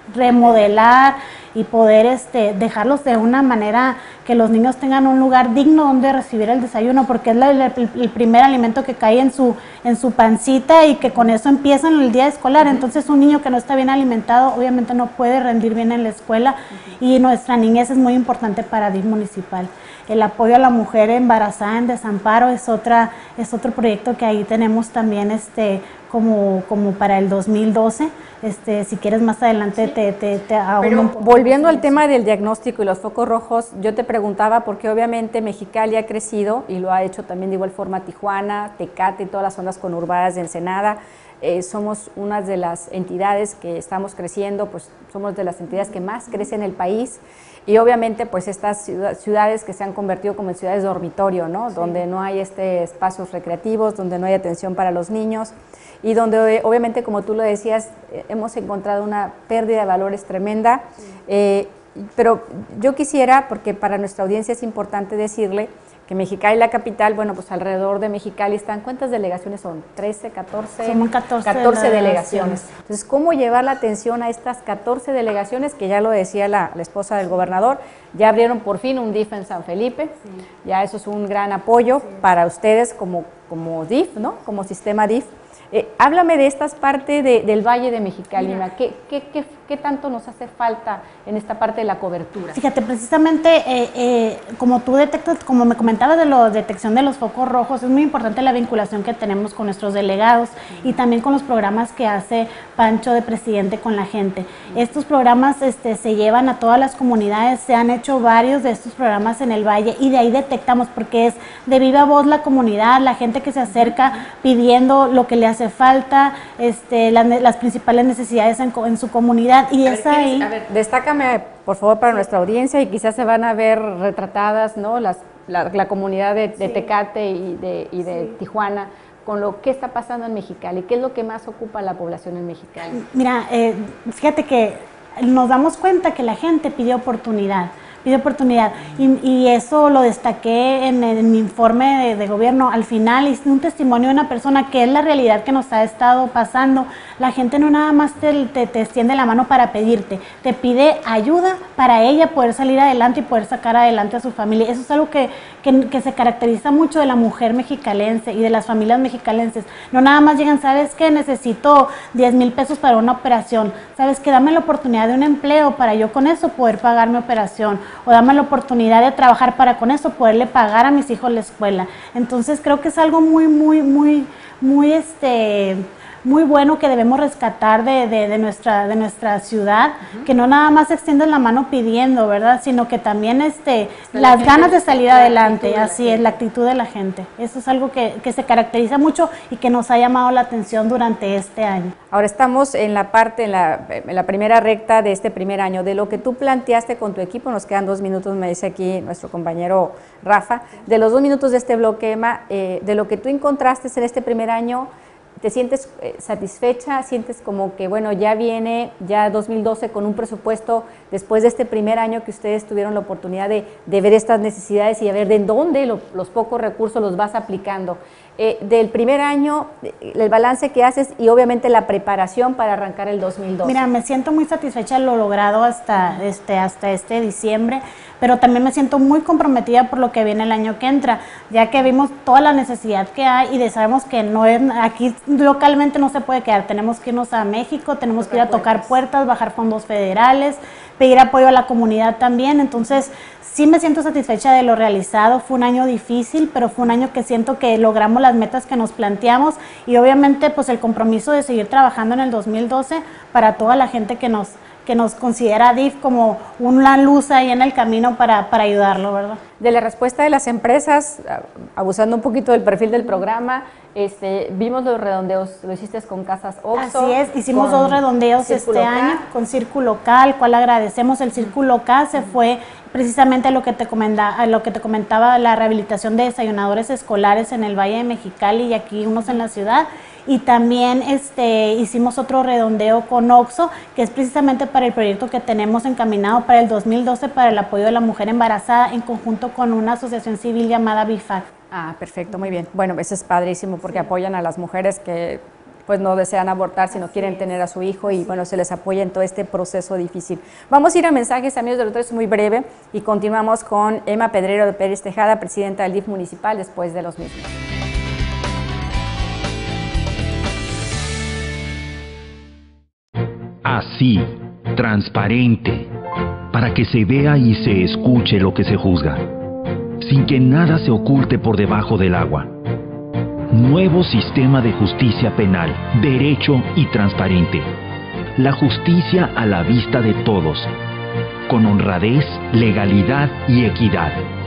remodelar y poder este, dejarlos de una manera que los niños tengan un lugar digno donde recibir el desayuno, porque es la, el, el primer alimento que cae en su, en su pancita y que con eso empiezan el día escolar. Entonces un niño que no está bien alimentado obviamente no puede rendir bien en la escuela y nuestra niñez es muy importante para D I F municipal. El apoyo a la mujer embarazada en desamparo es, otra, es otro proyecto que ahí tenemos también este, como, como para el dos mil doce. Este, si quieres más adelante sí. te, te, te hago Pero un poco volviendo al tema del diagnóstico y los focos rojos, yo te preguntaba porque obviamente Mexicali ha crecido y lo ha hecho también de igual forma Tijuana, Tecate y todas las zonas conurbadas de Ensenada. Eh, somos una de las entidades que estamos creciendo, pues somos de las entidades que más crecen en el país y obviamente pues estas ciudades que se han convertido como en ciudades dormitorio, ¿no? Sí. Donde no hay este espacios recreativos, donde no hay atención para los niños y donde obviamente, como tú lo decías, eh, hemos encontrado una pérdida de valores tremenda, sí. eh, pero yo quisiera, porque para nuestra audiencia es importante decirle que Mexicali, la capital, bueno, pues alrededor de Mexicali están, ¿cuántas delegaciones son? ¿trece, catorce? Son catorce, catorce delegaciones. Entonces, ¿cómo llevar la atención a estas catorce delegaciones? Que ya lo decía la, la esposa del gobernador, ya abrieron por fin un D I F en San Felipe, sí. Ya eso es un gran apoyo sí. para ustedes como, como D I F, ¿no? Como sistema D I F. Eh, háblame de estas partes de, del Valle de Mexicali, ¿qué, qué, qué, ¿Qué tanto nos hace falta en esta parte de la cobertura? Fíjate, precisamente eh, eh, como tú detectas, como me comentabas de la detección de los focos rojos, es muy importante la vinculación que tenemos con nuestros delegados uh-huh. y también con los programas que hace Pancho de presidente con la gente. Uh-huh. Estos programas este, se llevan a todas las comunidades, se han hecho varios de estos programas en el Valle y de ahí detectamos, porque es de viva voz la comunidad, la gente que se acerca pidiendo lo que le hace falta, este, las, las principales necesidades en, en su comunidad y a es ver, ahí. A ver, destácame por favor para nuestra audiencia y quizás se van a ver retratadas, ¿no? Las, la, la comunidad de, de sí. Tecate y de, y de sí. Tijuana, con lo que está pasando en Mexicali. ¿Qué es lo que más ocupa a la población en Mexicali? Mira, eh, fíjate que nos damos cuenta que la gente pide oportunidad. Pide oportunidad y, y eso lo destaqué en, en mi informe de, de gobierno. Al final hice un testimonio de una persona que es la realidad que nos ha estado pasando. La gente no nada más te, te, te extiende la mano para pedirte, te pide ayuda para ella poder salir adelante y poder sacar adelante a su familia. Eso es algo que, que, que se caracteriza mucho de la mujer mexicalense y de las familias mexicalenses. No nada más llegan, ¿sabes qué? Necesito diez mil pesos para una operación. ¿Sabes qué? Dame la oportunidad de un empleo para yo con eso poder pagar mi operación. O dame la oportunidad de trabajar para con eso poderle pagar a mis hijos la escuela. Entonces creo que es algo muy, muy, muy, muy, este, muy bueno que debemos rescatar de, de, de, nuestra, de nuestra ciudad, uh-huh. que no nada más extiendan la mano pidiendo, ¿verdad? Sino que también este, las gente, ganas de salir adelante, así es, la actitud de la gente. Eso es algo que, que se caracteriza mucho y que nos ha llamado la atención durante este año. Ahora estamos en la parte, en la, en la primera recta de este primer año, de lo que tú planteaste con tu equipo, nos quedan dos minutos, me dice aquí nuestro compañero Rafa, de los dos minutos de este bloque, Emma, eh, de lo que tú encontraste en este primer año, ¿te sientes eh, satisfecha? ¿Sientes como que, bueno, ya viene ya dos mil doce con un presupuesto después de este primer año que ustedes tuvieron la oportunidad de, de ver estas necesidades y a ver de dónde lo, los pocos recursos los vas aplicando? Eh, del primer año, el balance que haces y obviamente la preparación para arrancar el dos mil doce. Mira, me siento muy satisfecha de lo logrado hasta este, hasta este diciembre, pero también me siento muy comprometida por lo que viene el año que entra, ya que vimos toda la necesidad que hay y de sabemos que no es, aquí localmente no se puede quedar, tenemos que irnos a México, tenemos que ir a tocar puertas, bajar fondos federales, pedir apoyo a la comunidad también. Entonces sí me siento satisfecha de lo realizado. Fue un año difícil, pero fue un año que siento que logramos las metas que nos planteamos y obviamente pues el compromiso de seguir trabajando en el dos mil doce para toda la gente que nos que nos considera D I F como una luz ahí en el camino para, para ayudarlo, ¿verdad? De la respuesta de las empresas, abusando un poquito del perfil del programa, este, vimos los redondeos, lo hiciste con Casas Oxxo. Así es, hicimos dos redondeos este K. año con Círculo K, al cual agradecemos. El Círculo K se fue precisamente a lo que te comentaba, a lo que te comentaba, la rehabilitación de desayunadores escolares en el Valle de Mexicali y aquí unos en la ciudad. Y también este, hicimos otro redondeo con Oxxo, que es precisamente para el proyecto que tenemos encaminado para el dos mil doce para el apoyo de la mujer embarazada en conjunto con una asociación civil llamada B I F A C. Ah, perfecto, muy bien. Bueno, eso es padrísimo porque sí. apoyan a las mujeres que pues no desean abortar, sino Así quieren es. tener a su hijo y bueno, se les apoya en todo este proceso difícil. Vamos a ir a mensajes, amigos de Auditorio, muy breve, y continuamos con Emma Pedrero de Pérez Tejada, presidenta del D I F municipal, después de los mismos. Así, transparente, para que se vea y se escuche lo que se juzga, sin que nada se oculte por debajo del agua. Nuevo sistema de justicia penal, derecho y transparente. La justicia a la vista de todos, con honradez, legalidad y equidad.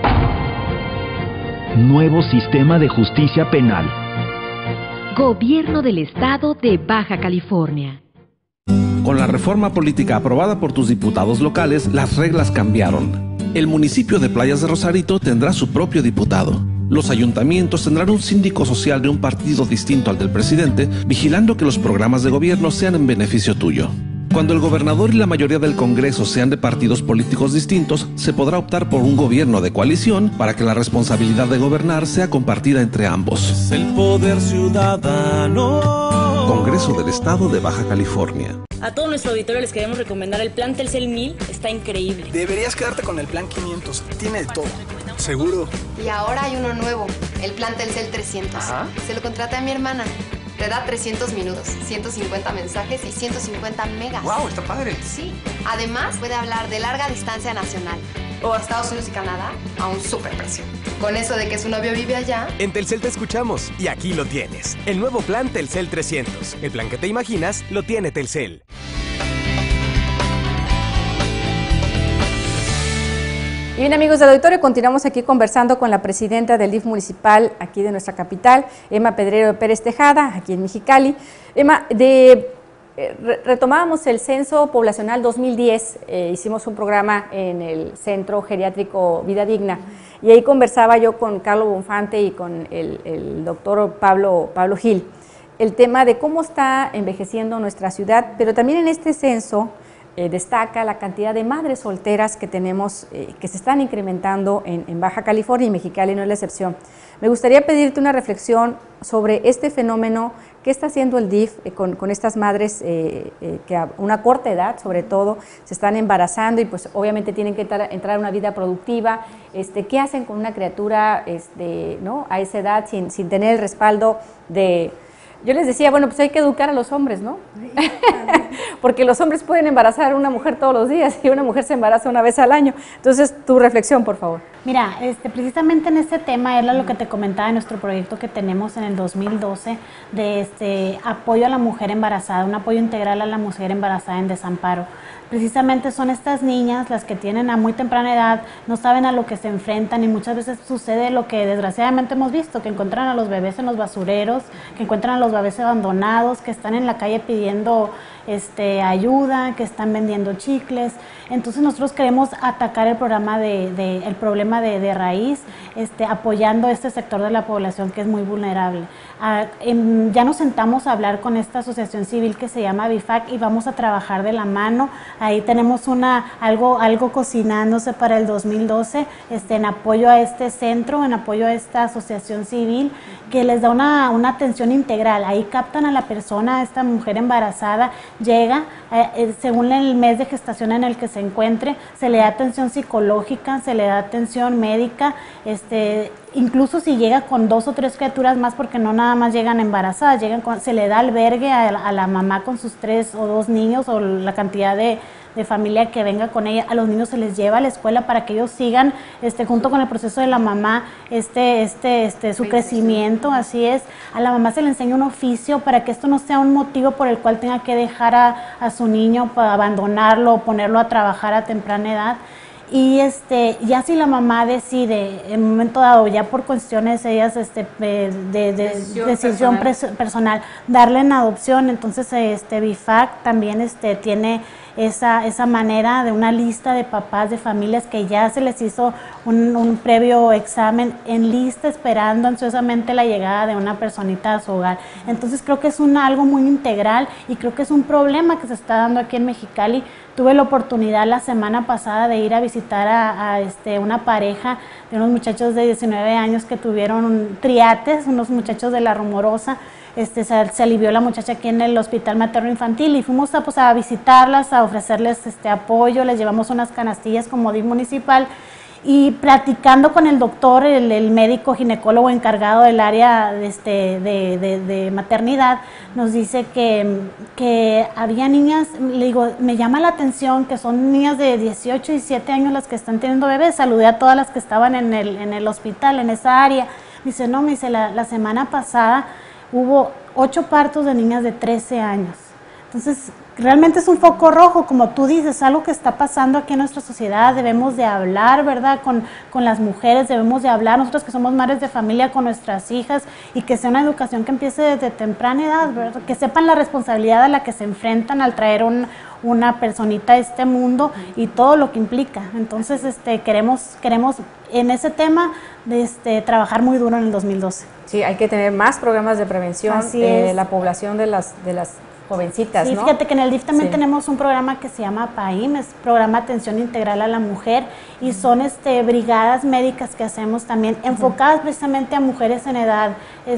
Nuevo sistema de justicia penal. Gobierno del Estado de Baja California. Con la reforma política aprobada por tus diputados locales, las reglas cambiaron. El municipio de Playas de Rosarito tendrá su propio diputado. Los ayuntamientos tendrán un síndico social de un partido distinto al del presidente, vigilando que los programas de gobierno sean en beneficio tuyo. Cuando el gobernador y la mayoría del Congreso sean de partidos políticos distintos, se podrá optar por un gobierno de coalición para que la responsabilidad de gobernar sea compartida entre ambos. El poder ciudadano. Congreso del Estado de Baja California. A todo nuestro auditorio les queremos recomendar el plan Telcel mil, está increíble. Deberías quedarte con el plan quinientos, tiene de todo. ¿Seguro? Y ahora hay uno nuevo, el plan Telcel trescientos. Ajá. Se lo contraté a mi hermana. Te da trescientos minutos, ciento cincuenta mensajes y ciento cincuenta megas. ¡Wow! Está padre. Sí. Además, puede hablar de larga distancia nacional o a Estados Unidos y Canadá a un superprecio. Con eso de que su novio vive allá. En Telcel te escuchamos y aquí lo tienes. El nuevo plan Telcel trescientos. El plan que te imaginas lo tiene Telcel. Y bien, amigos del auditorio, continuamos aquí conversando con la presidenta del D I F municipal aquí de nuestra capital, Emma Pedrero Pérez Tejada, aquí en Mexicali. Emma, de, eh, retomábamos el censo poblacional dos mil diez, eh, hicimos un programa en el Centro Geriátrico Vida Digna, y ahí conversaba yo con Carlos Bonfante y con el, el doctor Pablo, Pablo Gil, el tema de cómo está envejeciendo nuestra ciudad, pero también en este censo Eh, destaca la cantidad de madres solteras que tenemos, eh, que se están incrementando en, en Baja California, y Mexicali no es la excepción. Me gustaría pedirte una reflexión sobre este fenómeno, qué está haciendo el D I F eh, con, con estas madres eh, eh, que a una corta edad, sobre todo, se están embarazando y pues obviamente tienen que entrar, entrar a una vida productiva. Este, ¿qué hacen con una criatura este, ¿no? a esa edad sin, sin tener el respaldo de... Yo les decía, bueno, pues hay que educar a los hombres, ¿no? Porque los hombres pueden embarazar a una mujer todos los días y una mujer se embaraza una vez al año. Entonces, tu reflexión, por favor. Mira, este, precisamente en este tema era lo que te comentaba de nuestro proyecto que tenemos en el dos mil doce de este apoyo a la mujer embarazada, un apoyo integral a la mujer embarazada en desamparo. Precisamente son estas niñas las que tienen a muy temprana edad, no saben a lo que se enfrentan y muchas veces sucede lo que desgraciadamente hemos visto, que encuentran a los bebés en los basureros, que encuentran a los bebés abandonados, que están en la calle pidiendo este, ayuda, que están vendiendo chicles. Entonces nosotros queremos atacar el programa de, de el problema de, de raíz, este, apoyando a este sector de la población que es muy vulnerable. Ah, em, ya nos sentamos a hablar con esta asociación civil que se llama B I F A C y vamos a trabajar de la mano. Ahí tenemos una algo algo cocinándose para el dos mil doce, este, en apoyo a este centro, en apoyo a esta asociación civil que les da una, una atención integral. Ahí captan a la persona, a esta mujer embarazada, llega, eh, eh, según el mes de gestación en el que se encuentre, se le da atención psicológica, se le da atención médica, este, incluso si llega con dos o tres criaturas más, porque no nada más llegan embarazadas, llegan con, se le da albergue a la, a la mamá con sus tres o dos niños o la cantidad de, de familia que venga con ella. A los niños se les lleva a la escuela para que ellos sigan este, junto con el proceso de la mamá este, este, este, su crecimiento, así es. A la mamá se le enseña un oficio para que esto no sea un motivo por el cual tenga que dejar a, a su niño, para abandonarlo o ponerlo a trabajar a temprana edad. Y este, ya si la mamá decide en un momento dado, ya por cuestiones ellas este, de, de, de decisión, decisión personal. personal, darle en adopción, entonces este B I F A C también este, tiene esa, esa manera de una lista de papás de familias que ya se les hizo un, un previo examen en lista, esperando ansiosamente la llegada de una personita a su hogar. Entonces creo que es un, algo muy integral y creo que es un problema que se está dando aquí en Mexicali. Tuve la oportunidad la semana pasada de ir a visitar a, a este, una pareja de unos muchachos de diecinueve años que tuvieron un, triates, unos muchachos de La Rumorosa. Este, se, se alivió la muchacha aquí en el hospital materno infantil y fuimos a, pues, a visitarlas, a ofrecerles este, apoyo, les llevamos unas canastillas como D I F municipal. Y platicando con el doctor, el, el médico ginecólogo encargado del área de, este, de, de, de maternidad, nos dice que, que había niñas, le digo, me llama la atención que son niñas de dieciocho y diecisiete años las que están teniendo bebés. Saludé a todas las que estaban en el, en el hospital, en esa área. Me dice, no, me dice, la, la semana pasada hubo ocho partos de niñas de trece años. Entonces, realmente es un foco rojo, como tú dices, algo que está pasando aquí en nuestra sociedad. Debemos de hablar, ¿verdad?, con, con las mujeres, debemos de hablar, nosotros que somos madres de familia, con nuestras hijas, y que sea una educación que empiece desde temprana edad, ¿verdad?, que sepan la responsabilidad a la que se enfrentan al traer un, una personita a este mundo y todo lo que implica. Entonces, este, queremos, queremos en ese tema de este, trabajar muy duro en el dos mil doce. Sí, hay que tener más programas de prevención de la población de las, de las jovencitas, sí, ¿no? Fíjate que en el D I F también sí. tenemos un programa que se llama PAIM, es Programa Atención Integral a la Mujer, y son este, brigadas médicas que hacemos también, uh-huh. enfocadas precisamente a mujeres en edad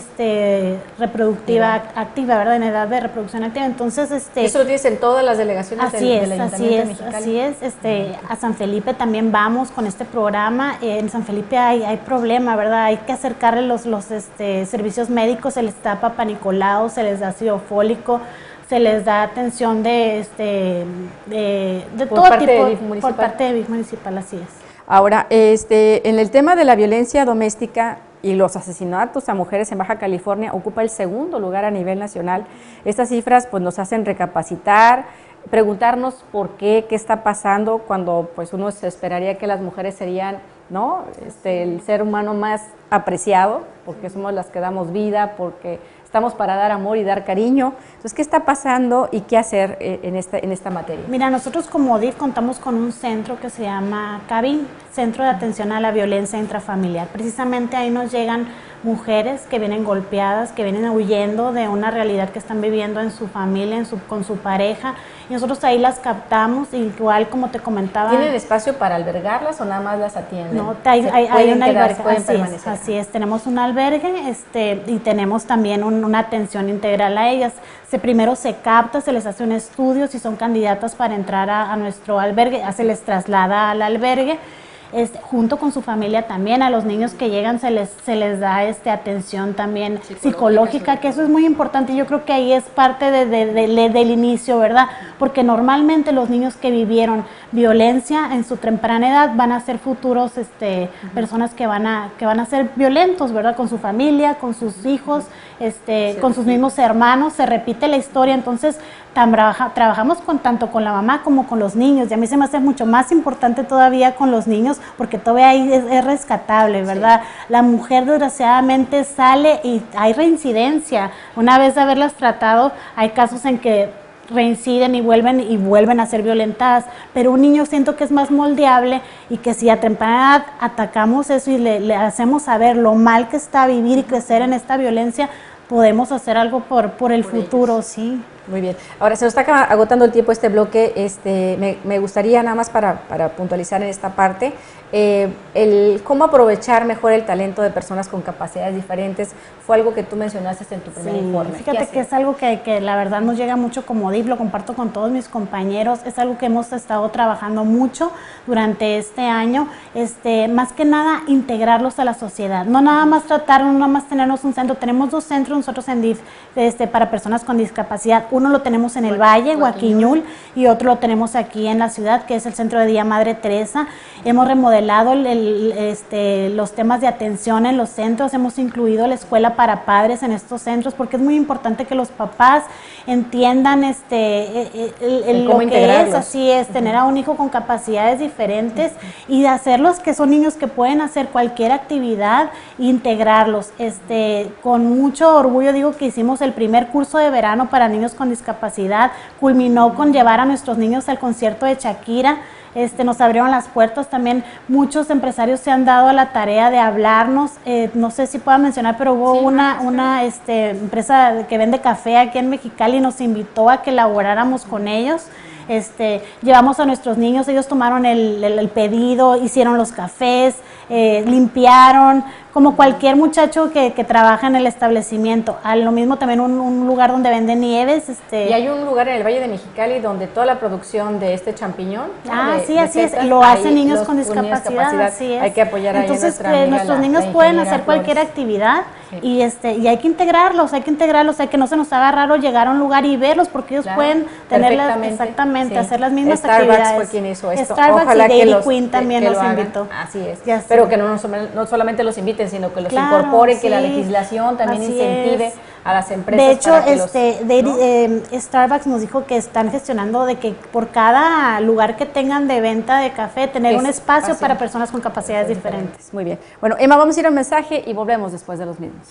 este, reproductiva uh-huh. activa, ¿verdad? En edad de reproducción activa. Entonces, este, ¿eso lo tienes en todas las delegaciones así del, es, del Ayuntamiento así de es, Mexicali? Así es, este, uh-huh. a San Felipe también vamos con este programa. Eh, en San Felipe hay, hay problema, ¿verdad? Hay que acercarle los, los este, servicios médicos, se les da Papá Nicolau, se les da ácido fólico, se les da atención de este de, de por todo parte tipo de D I F municipal. por parte de D I F municipal, así es. Ahora, este, en el tema de la violencia doméstica y los asesinatos a mujeres en Baja California ocupa el segundo lugar a nivel nacional. Estas cifras pues nos hacen recapacitar, preguntarnos por qué, qué está pasando cuando pues uno se esperaría que las mujeres serían, ¿no? Este, el ser humano más apreciado, porque somos las que damos vida, porque estamos para dar amor y dar cariño. Entonces, ¿qué está pasando y qué hacer eh, en, esta, en esta materia? Mira, nosotros como D I F contamos con un centro que se llama CABIN, Centro de Atención a la Violencia Intrafamiliar. Precisamente ahí nos llegan mujeres que vienen golpeadas, que vienen huyendo de una realidad que están viviendo en su familia, en su, con su pareja, y nosotros ahí las captamos, igual como te comentaba. ¿Tienen espacio para albergarlas o nada más las atienden? No, hay, hay, hay un albergue, así es, así es, tenemos un albergue este, y tenemos también un, una atención integral a ellas. Se, primero se capta, se les hace un estudio, si son candidatas para entrar a, a nuestro albergue, se les traslada al albergue. Este, junto con su familia también, a los niños que llegan se les, se les da este, atención también psicológica, psicológica que eso es muy importante. Yo creo que ahí es parte de, de, de, de, del inicio, ¿verdad? Porque normalmente los niños que vivieron violencia en su temprana edad van a ser futuros este, uh-huh. personas que van, a, que van a ser violentos, ¿verdad? Con su familia, con sus hijos, este, sí, con sus sí. mismos hermanos, se repite la historia. Entonces tan, trabaja, trabajamos con, tanto con la mamá como con los niños, y a mí se me hace mucho más importante todavía con los niños, porque todavía ahí es, es rescatable, ¿verdad? Sí. La mujer desgraciadamente sale y hay reincidencia. Una vez de haberlas tratado, hay casos en que reinciden y vuelven y vuelven a ser violentadas, pero un niño siento que es más moldeable, y que si a temprana edad atacamos eso y le, le hacemos saber lo mal que está vivir y crecer en esta violencia, podemos hacer algo por, por el por futuro, ellos. Sí. Muy bien. Ahora, se nos está agotando el tiempo este bloque. Este, me, me gustaría nada más para, para puntualizar en esta parte, eh, el cómo aprovechar mejor el talento de personas con capacidades diferentes. Fue algo que tú mencionaste en tu primer sí, informe. Fíjate que es algo que, que la verdad nos llega mucho como D I F, lo comparto con todos mis compañeros, es algo que hemos estado trabajando mucho durante este año, este, más que nada integrarlos a la sociedad, no nada más tratar, no nada más tenernos un centro. Tenemos dos centros nosotros en D I F este, para personas con discapacidad. Uno lo tenemos en el Valle, Guaquiñul, y otro lo tenemos aquí en la ciudad, que es el Centro de Día Madre Teresa. Hemos remodelado el, el, este, los temas de atención en los centros, hemos incluido la escuela para padres en estos centros, porque es muy importante que los papás entiendan este, el, el, el, lo que es, así es, uh-huh. tener a un hijo con capacidades diferentes uh-huh. y de hacerlos que son niños que pueden hacer cualquier actividad, integrarlos. Este, con mucho orgullo digo que hicimos el primer curso de verano para niños con discapacidad, culminó con llevar a nuestros niños al concierto de Shakira. Este, nos abrieron las puertas. También muchos empresarios se han dado a la tarea de hablarnos, eh, no sé si puedo mencionar, pero hubo sí, una, una este, empresa que vende café aquí en Mexicali y nos invitó a que elaboráramos con ellos. Este, llevamos a nuestros niños, ellos tomaron el, el, el pedido, hicieron los cafés, eh, limpiaron, como cualquier muchacho que, que trabaja en el establecimiento. A lo mismo también un, un lugar donde venden nieves. Este. Y hay un lugar en el Valle de Mexicali donde toda la producción de este champiñón, ah, de, sí, de así setas, es, lo hacen niños los, con discapacidad, discapacidad, así es. Hay que apoyar ahí. Entonces, a eh, nuestros la, niños la pueden hacer Flores. cualquier actividad. Sí. Y este y hay que integrarlos, hay que integrarlos, hay que no se nos haga raro llegar a un lugar y verlos, porque ellos claro, pueden tener las, exactamente, sí. hacer las mismas Starbucks actividades. Fue quien hizo esto. Starbucks Ojalá y Dairy que los, Queen también que nos lo invitó. Así es. Ya Pero sí. que no, no solamente los inviten, sino que los claro, incorporen, sí. que la legislación también así incentive es. a las empresas. De hecho, para que este, los, Dairy, ¿no? eh, Starbucks nos dijo que están gestionando de que por cada lugar que tengan de venta de café, tener es un espacio fácil. Para personas con capacidades diferentes. diferentes. Muy bien. Bueno, Emma, vamos a ir al mensaje y volvemos después de los mismos.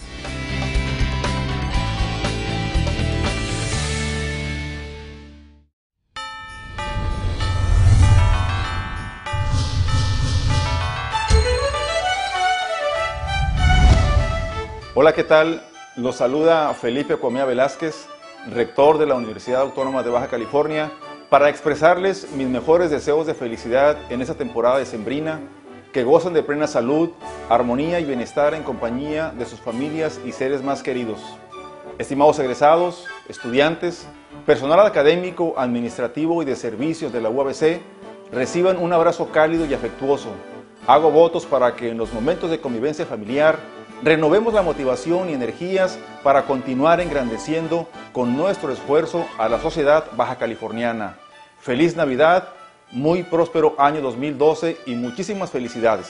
Hola, ¿qué tal? Los saluda Felipe Comía Velázquez rector de la Universidad Autónoma de Baja California, para expresarles mis mejores deseos de felicidad en esta temporada decembrina, que gozan de plena salud, armonía y bienestar en compañía de sus familias y seres más queridos. Estimados egresados, estudiantes, personal académico, administrativo y de servicios de la U A B C, reciban un abrazo cálido y afectuoso. Hago votos para que en los momentos de convivencia familiar renovemos la motivación y energías para continuar engrandeciendo con nuestro esfuerzo a la sociedad baja californiana. Feliz Navidad, muy próspero año dos mil doce y muchísimas felicidades.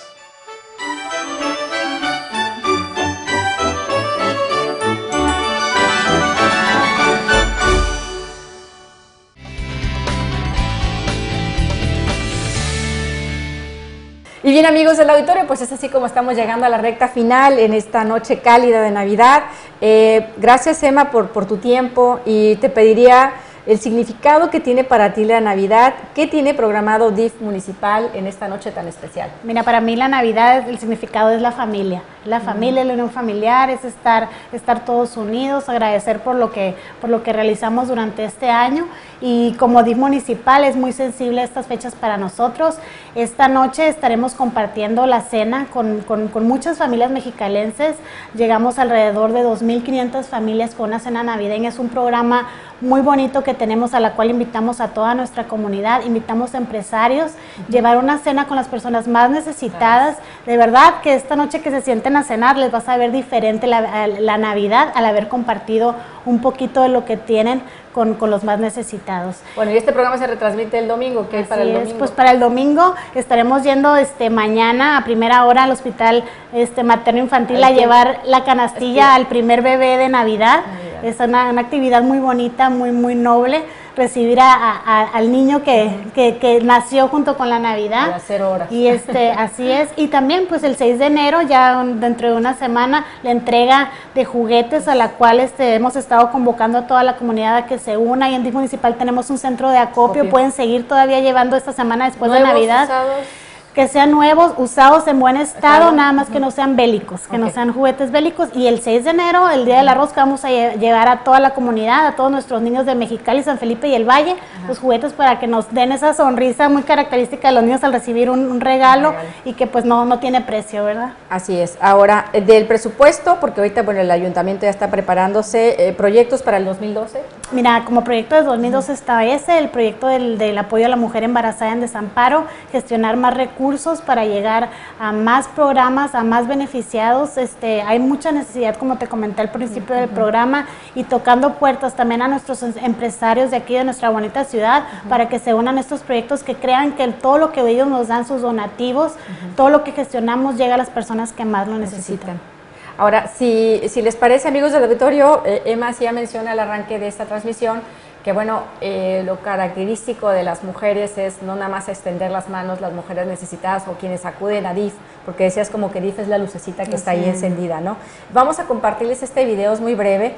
Y bien, amigos del auditorio, pues es así como estamos llegando a la recta final en esta noche cálida de Navidad. Eh, gracias, Emma, por, por tu tiempo, y te pediría el significado que tiene para ti la Navidad. ¿Qué tiene programado D I F municipal en esta noche tan especial? Mira, para mí la Navidad, el significado es la familia. La familia, la unión familiar, es estar, estar todos unidos, agradecer por lo que, por lo que realizamos durante este año. Y como D I F municipal es muy sensible a estas fechas para nosotros. Esta noche estaremos compartiendo la cena con, con, con muchas familias mexicalenses. Llegamos alrededor de dos mil quinientas familias con una cena navideña. Es un programa muy bonito que tenemos, a la cual invitamos a toda nuestra comunidad, invitamos a empresarios, uh-huh. llevar una cena con las personas más necesitadas. De verdad que esta noche que se sienten a cenar les vas a ver diferente la, la Navidad al haber compartido un poquito de lo que tienen con, con los más necesitados. Bueno, y este programa se retransmite el domingo. ¿Qué hay para el domingo? Es, pues para el domingo estaremos yendo este, mañana a primera hora al hospital este, materno infantil a llevar la canastilla al primer bebé de Navidad. Es una, una actividad muy bonita, muy, muy noble, recibir a, a, al niño que, que, que nació junto con la Navidad. A cero horas. Y este, así es. Y también pues el seis de enero, ya dentro de una semana, la entrega de juguetes a la cual este, hemos estado convocando a toda la comunidad a que se una. Y en D I F municipal tenemos un centro de acopio. Obvio. Pueden seguir todavía llevando esta semana después de Navidad. Usados. Que sean nuevos, usados en buen estado, nada más que no sean bélicos, que okay. no sean juguetes bélicos. Y el seis de enero, el Día de la Rosca, vamos a llevar a toda la comunidad, a todos nuestros niños de Mexicali, San Felipe y el Valle, Ajá. los juguetes para que nos den esa sonrisa muy característica de los niños al recibir un, un regalo, regalo y que pues no, no tiene precio, ¿verdad? Así es. Ahora, del presupuesto, porque ahorita bueno, el ayuntamiento ya está preparándose, eh, ¿proyectos para el dos mil doce? Mira, como proyecto de dos mil doce está ese, el proyecto del, del apoyo a la mujer embarazada en desamparo, gestionar más recursos para llegar a más programas, a más beneficiados. Este, hay mucha necesidad, como te comenté al principio uh-huh. del programa, y tocando puertas también a nuestros empresarios de aquí de nuestra bonita ciudad uh-huh. para que se unan a estos proyectos, que crean que todo lo que ellos nos dan, sus donativos, uh-huh. todo lo que gestionamos llega a las personas que más lo necesitan. necesitan. Ahora, si, si les parece, amigos del auditorio, eh, Emma sí ya menciona al arranque de esta transmisión que bueno, eh, lo característico de las mujeres es no nada más extender las manos, las mujeres necesitadas o quienes acuden a D I F, porque decías como que D I F es la lucecita que sí. está ahí encendida, ¿no? Vamos a compartirles este video, es muy breve.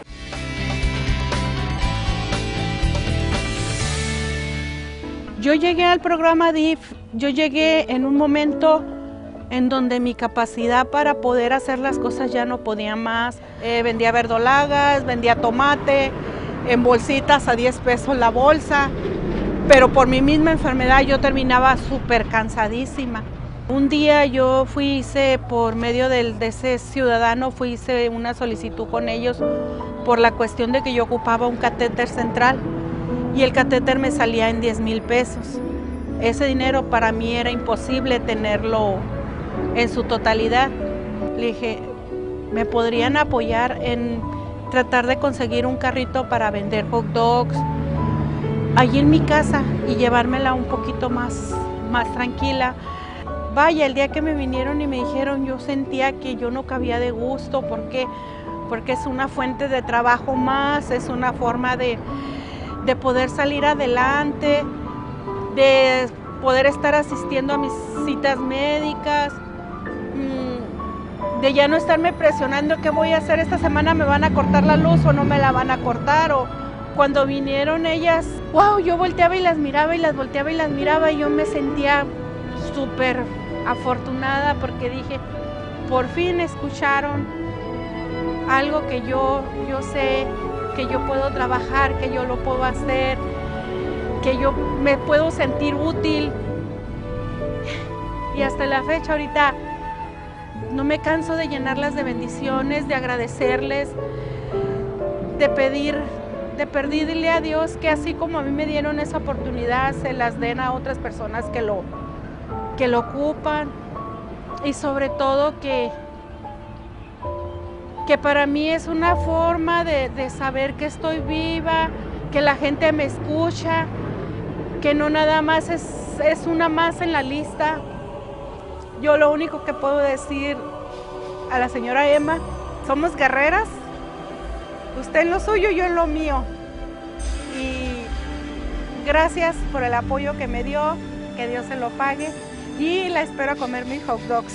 Yo llegué al programa D I F, yo llegué en un momento en donde mi capacidad para poder hacer las cosas ya no podía más. Eh, vendía verdolagas, vendía tomate, en bolsitas a diez pesos la bolsa, pero por mi misma enfermedad yo terminaba súper cansadísima. Un día yo fui, hice por medio del, de ese ciudadano, fui, hice una solicitud con ellos por la cuestión de que yo ocupaba un catéter central y el catéter me salía en diez mil pesos. Ese dinero para mí era imposible tenerlo en su totalidad. Le dije, ¿me podrían apoyar en tratar de conseguir un carrito para vender hot dogs allí en mi casa y llevármela un poquito más, más tranquila? Vaya, el día que me vinieron y me dijeron, yo sentía que yo no cabía de gusto. ¿Por qué? Porque es una fuente de trabajo más, es una forma de, de poder salir adelante, de poder estar asistiendo a mis citas médicas, de ya no estarme presionando qué voy a hacer esta semana, me van a cortar la luz o no me la van a cortar. O cuando vinieron ellas, wow, yo volteaba y las miraba y las volteaba y las miraba y yo me sentía súper afortunada porque dije, por fin escucharon algo que yo, yo sé que yo puedo trabajar, que yo lo puedo hacer, que yo me puedo sentir útil. Y hasta la fecha ahorita no me canso de llenarlas de bendiciones, de agradecerles, de pedir, de pedirle a Dios que así como a mí me dieron esa oportunidad, se las den a otras personas que lo, que lo ocupan. Y sobre todo que, que para mí es una forma de, de saber que estoy viva, que la gente me escucha, que no nada más es, es una más en la lista. Yo lo único que puedo decir a la señora Emma, somos guerreras, usted en lo suyo, yo en lo mío. Y gracias por el apoyo que me dio, que Dios se lo pague, y la espero a comer mis hot dogs.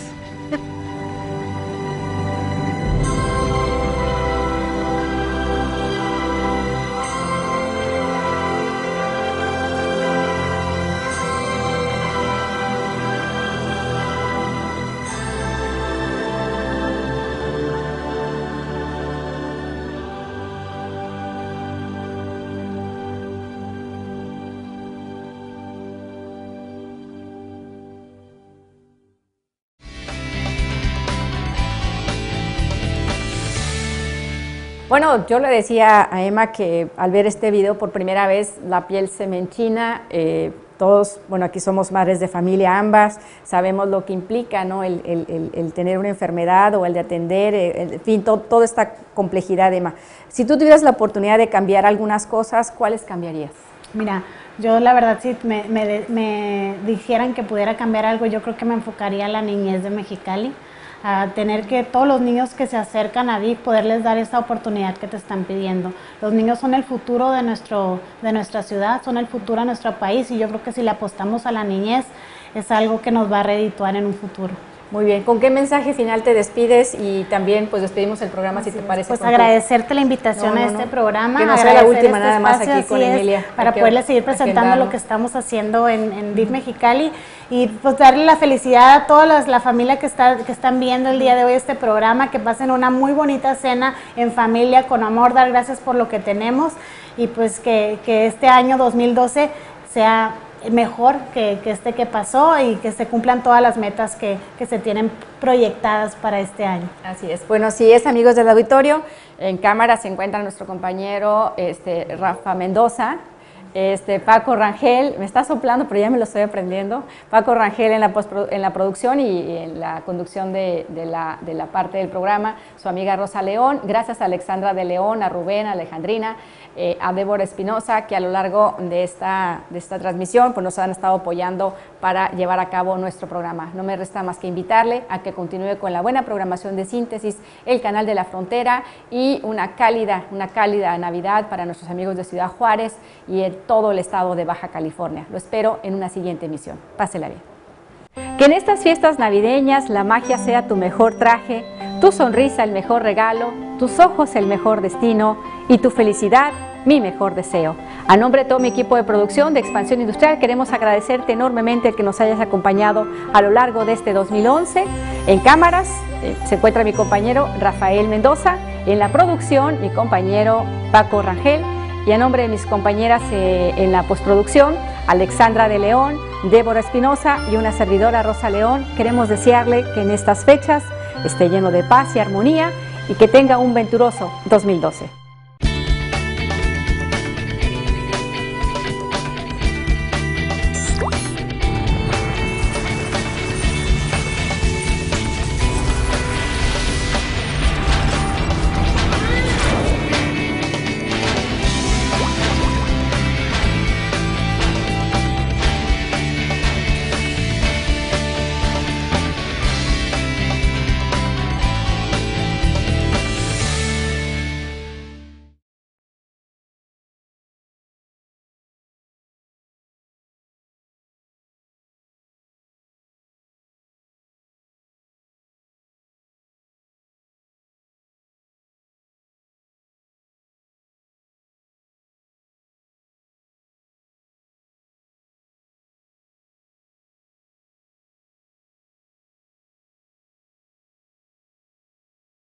Bueno, yo le decía a Emma que al ver este video por primera vez la piel se me enchina. Eh, todos, bueno, aquí somos madres de familia ambas, sabemos lo que implica, ¿no? el, el, el, el tener una enfermedad o el de atender, el, en fin, to, toda esta complejidad, Emma. Si tú tuvieras la oportunidad de cambiar algunas cosas, ¿cuáles cambiarías? Mira, yo la verdad, si me, me, me dijeran que pudiera cambiar algo, yo creo que me enfocaría a la niñez de Mexicali, a tener que todos los niños que se acercan a D I F poderles dar esta oportunidad que te están pidiendo. Los niños son el futuro de, nuestro, de nuestra ciudad, son el futuro de nuestro país, y yo creo que si le apostamos a la niñez es algo que nos va a redituar en un futuro. Muy bien, ¿con qué mensaje final te despides? Y también pues despedimos el programa, si te parece. Pues agradecerte tu... la invitación no, no, a este no. programa. Que no sea la última, este nada más aquí con Emilia. Para poderles seguir presentando lo que estamos haciendo en, en D I F Mexicali, y pues darle la felicidad a toda las, la familia que, está, que están viendo el día de hoy este programa, que pasen una muy bonita cena en familia, con amor, dar gracias por lo que tenemos, y pues que, que este año dos mil doce sea mejor que, que este que pasó, y que se cumplan todas las metas que, que se tienen proyectadas para este año. Así es. Bueno, si es, amigos del auditorio, en cámara se encuentra nuestro compañero este, Rafa Mendoza, este, Paco Rangel, me está soplando, pero ya me lo estoy aprendiendo, Paco Rangel en la, en la producción y en la conducción de, de, la, de la parte del programa, su amiga Rosa León, gracias a Alexandra de León, a Rubén, a Alejandrina, eh, a Débora Espinosa, que a lo largo de esta, de esta transmisión pues nos han estado apoyando para llevar a cabo nuestro programa. No me resta más que invitarle a que continúe con la buena programación de Síntesis, el canal de la Frontera, y una cálida, una cálida Navidad para nuestros amigos de Ciudad Juárez y en todo el estado de Baja California. Lo espero en una siguiente emisión. Pásela bien. Que en estas fiestas navideñas la magia sea tu mejor traje, tu sonrisa el mejor regalo, tus ojos el mejor destino y tu felicidad mi mejor deseo. A nombre de todo mi equipo de producción de Expansión Industrial, queremos agradecerte enormemente el que nos hayas acompañado a lo largo de este dos mil once. En cámaras eh, se encuentra mi compañero Rafael Mendoza, en la producción mi compañero Paco Rangel, y a nombre de mis compañeras eh, en la postproducción, Alexandra de León, Débora Espinosa y una servidora, Rosa León, queremos desearle que en estas fechas esté lleno de paz y armonía y que tenga un venturoso dos mil doce.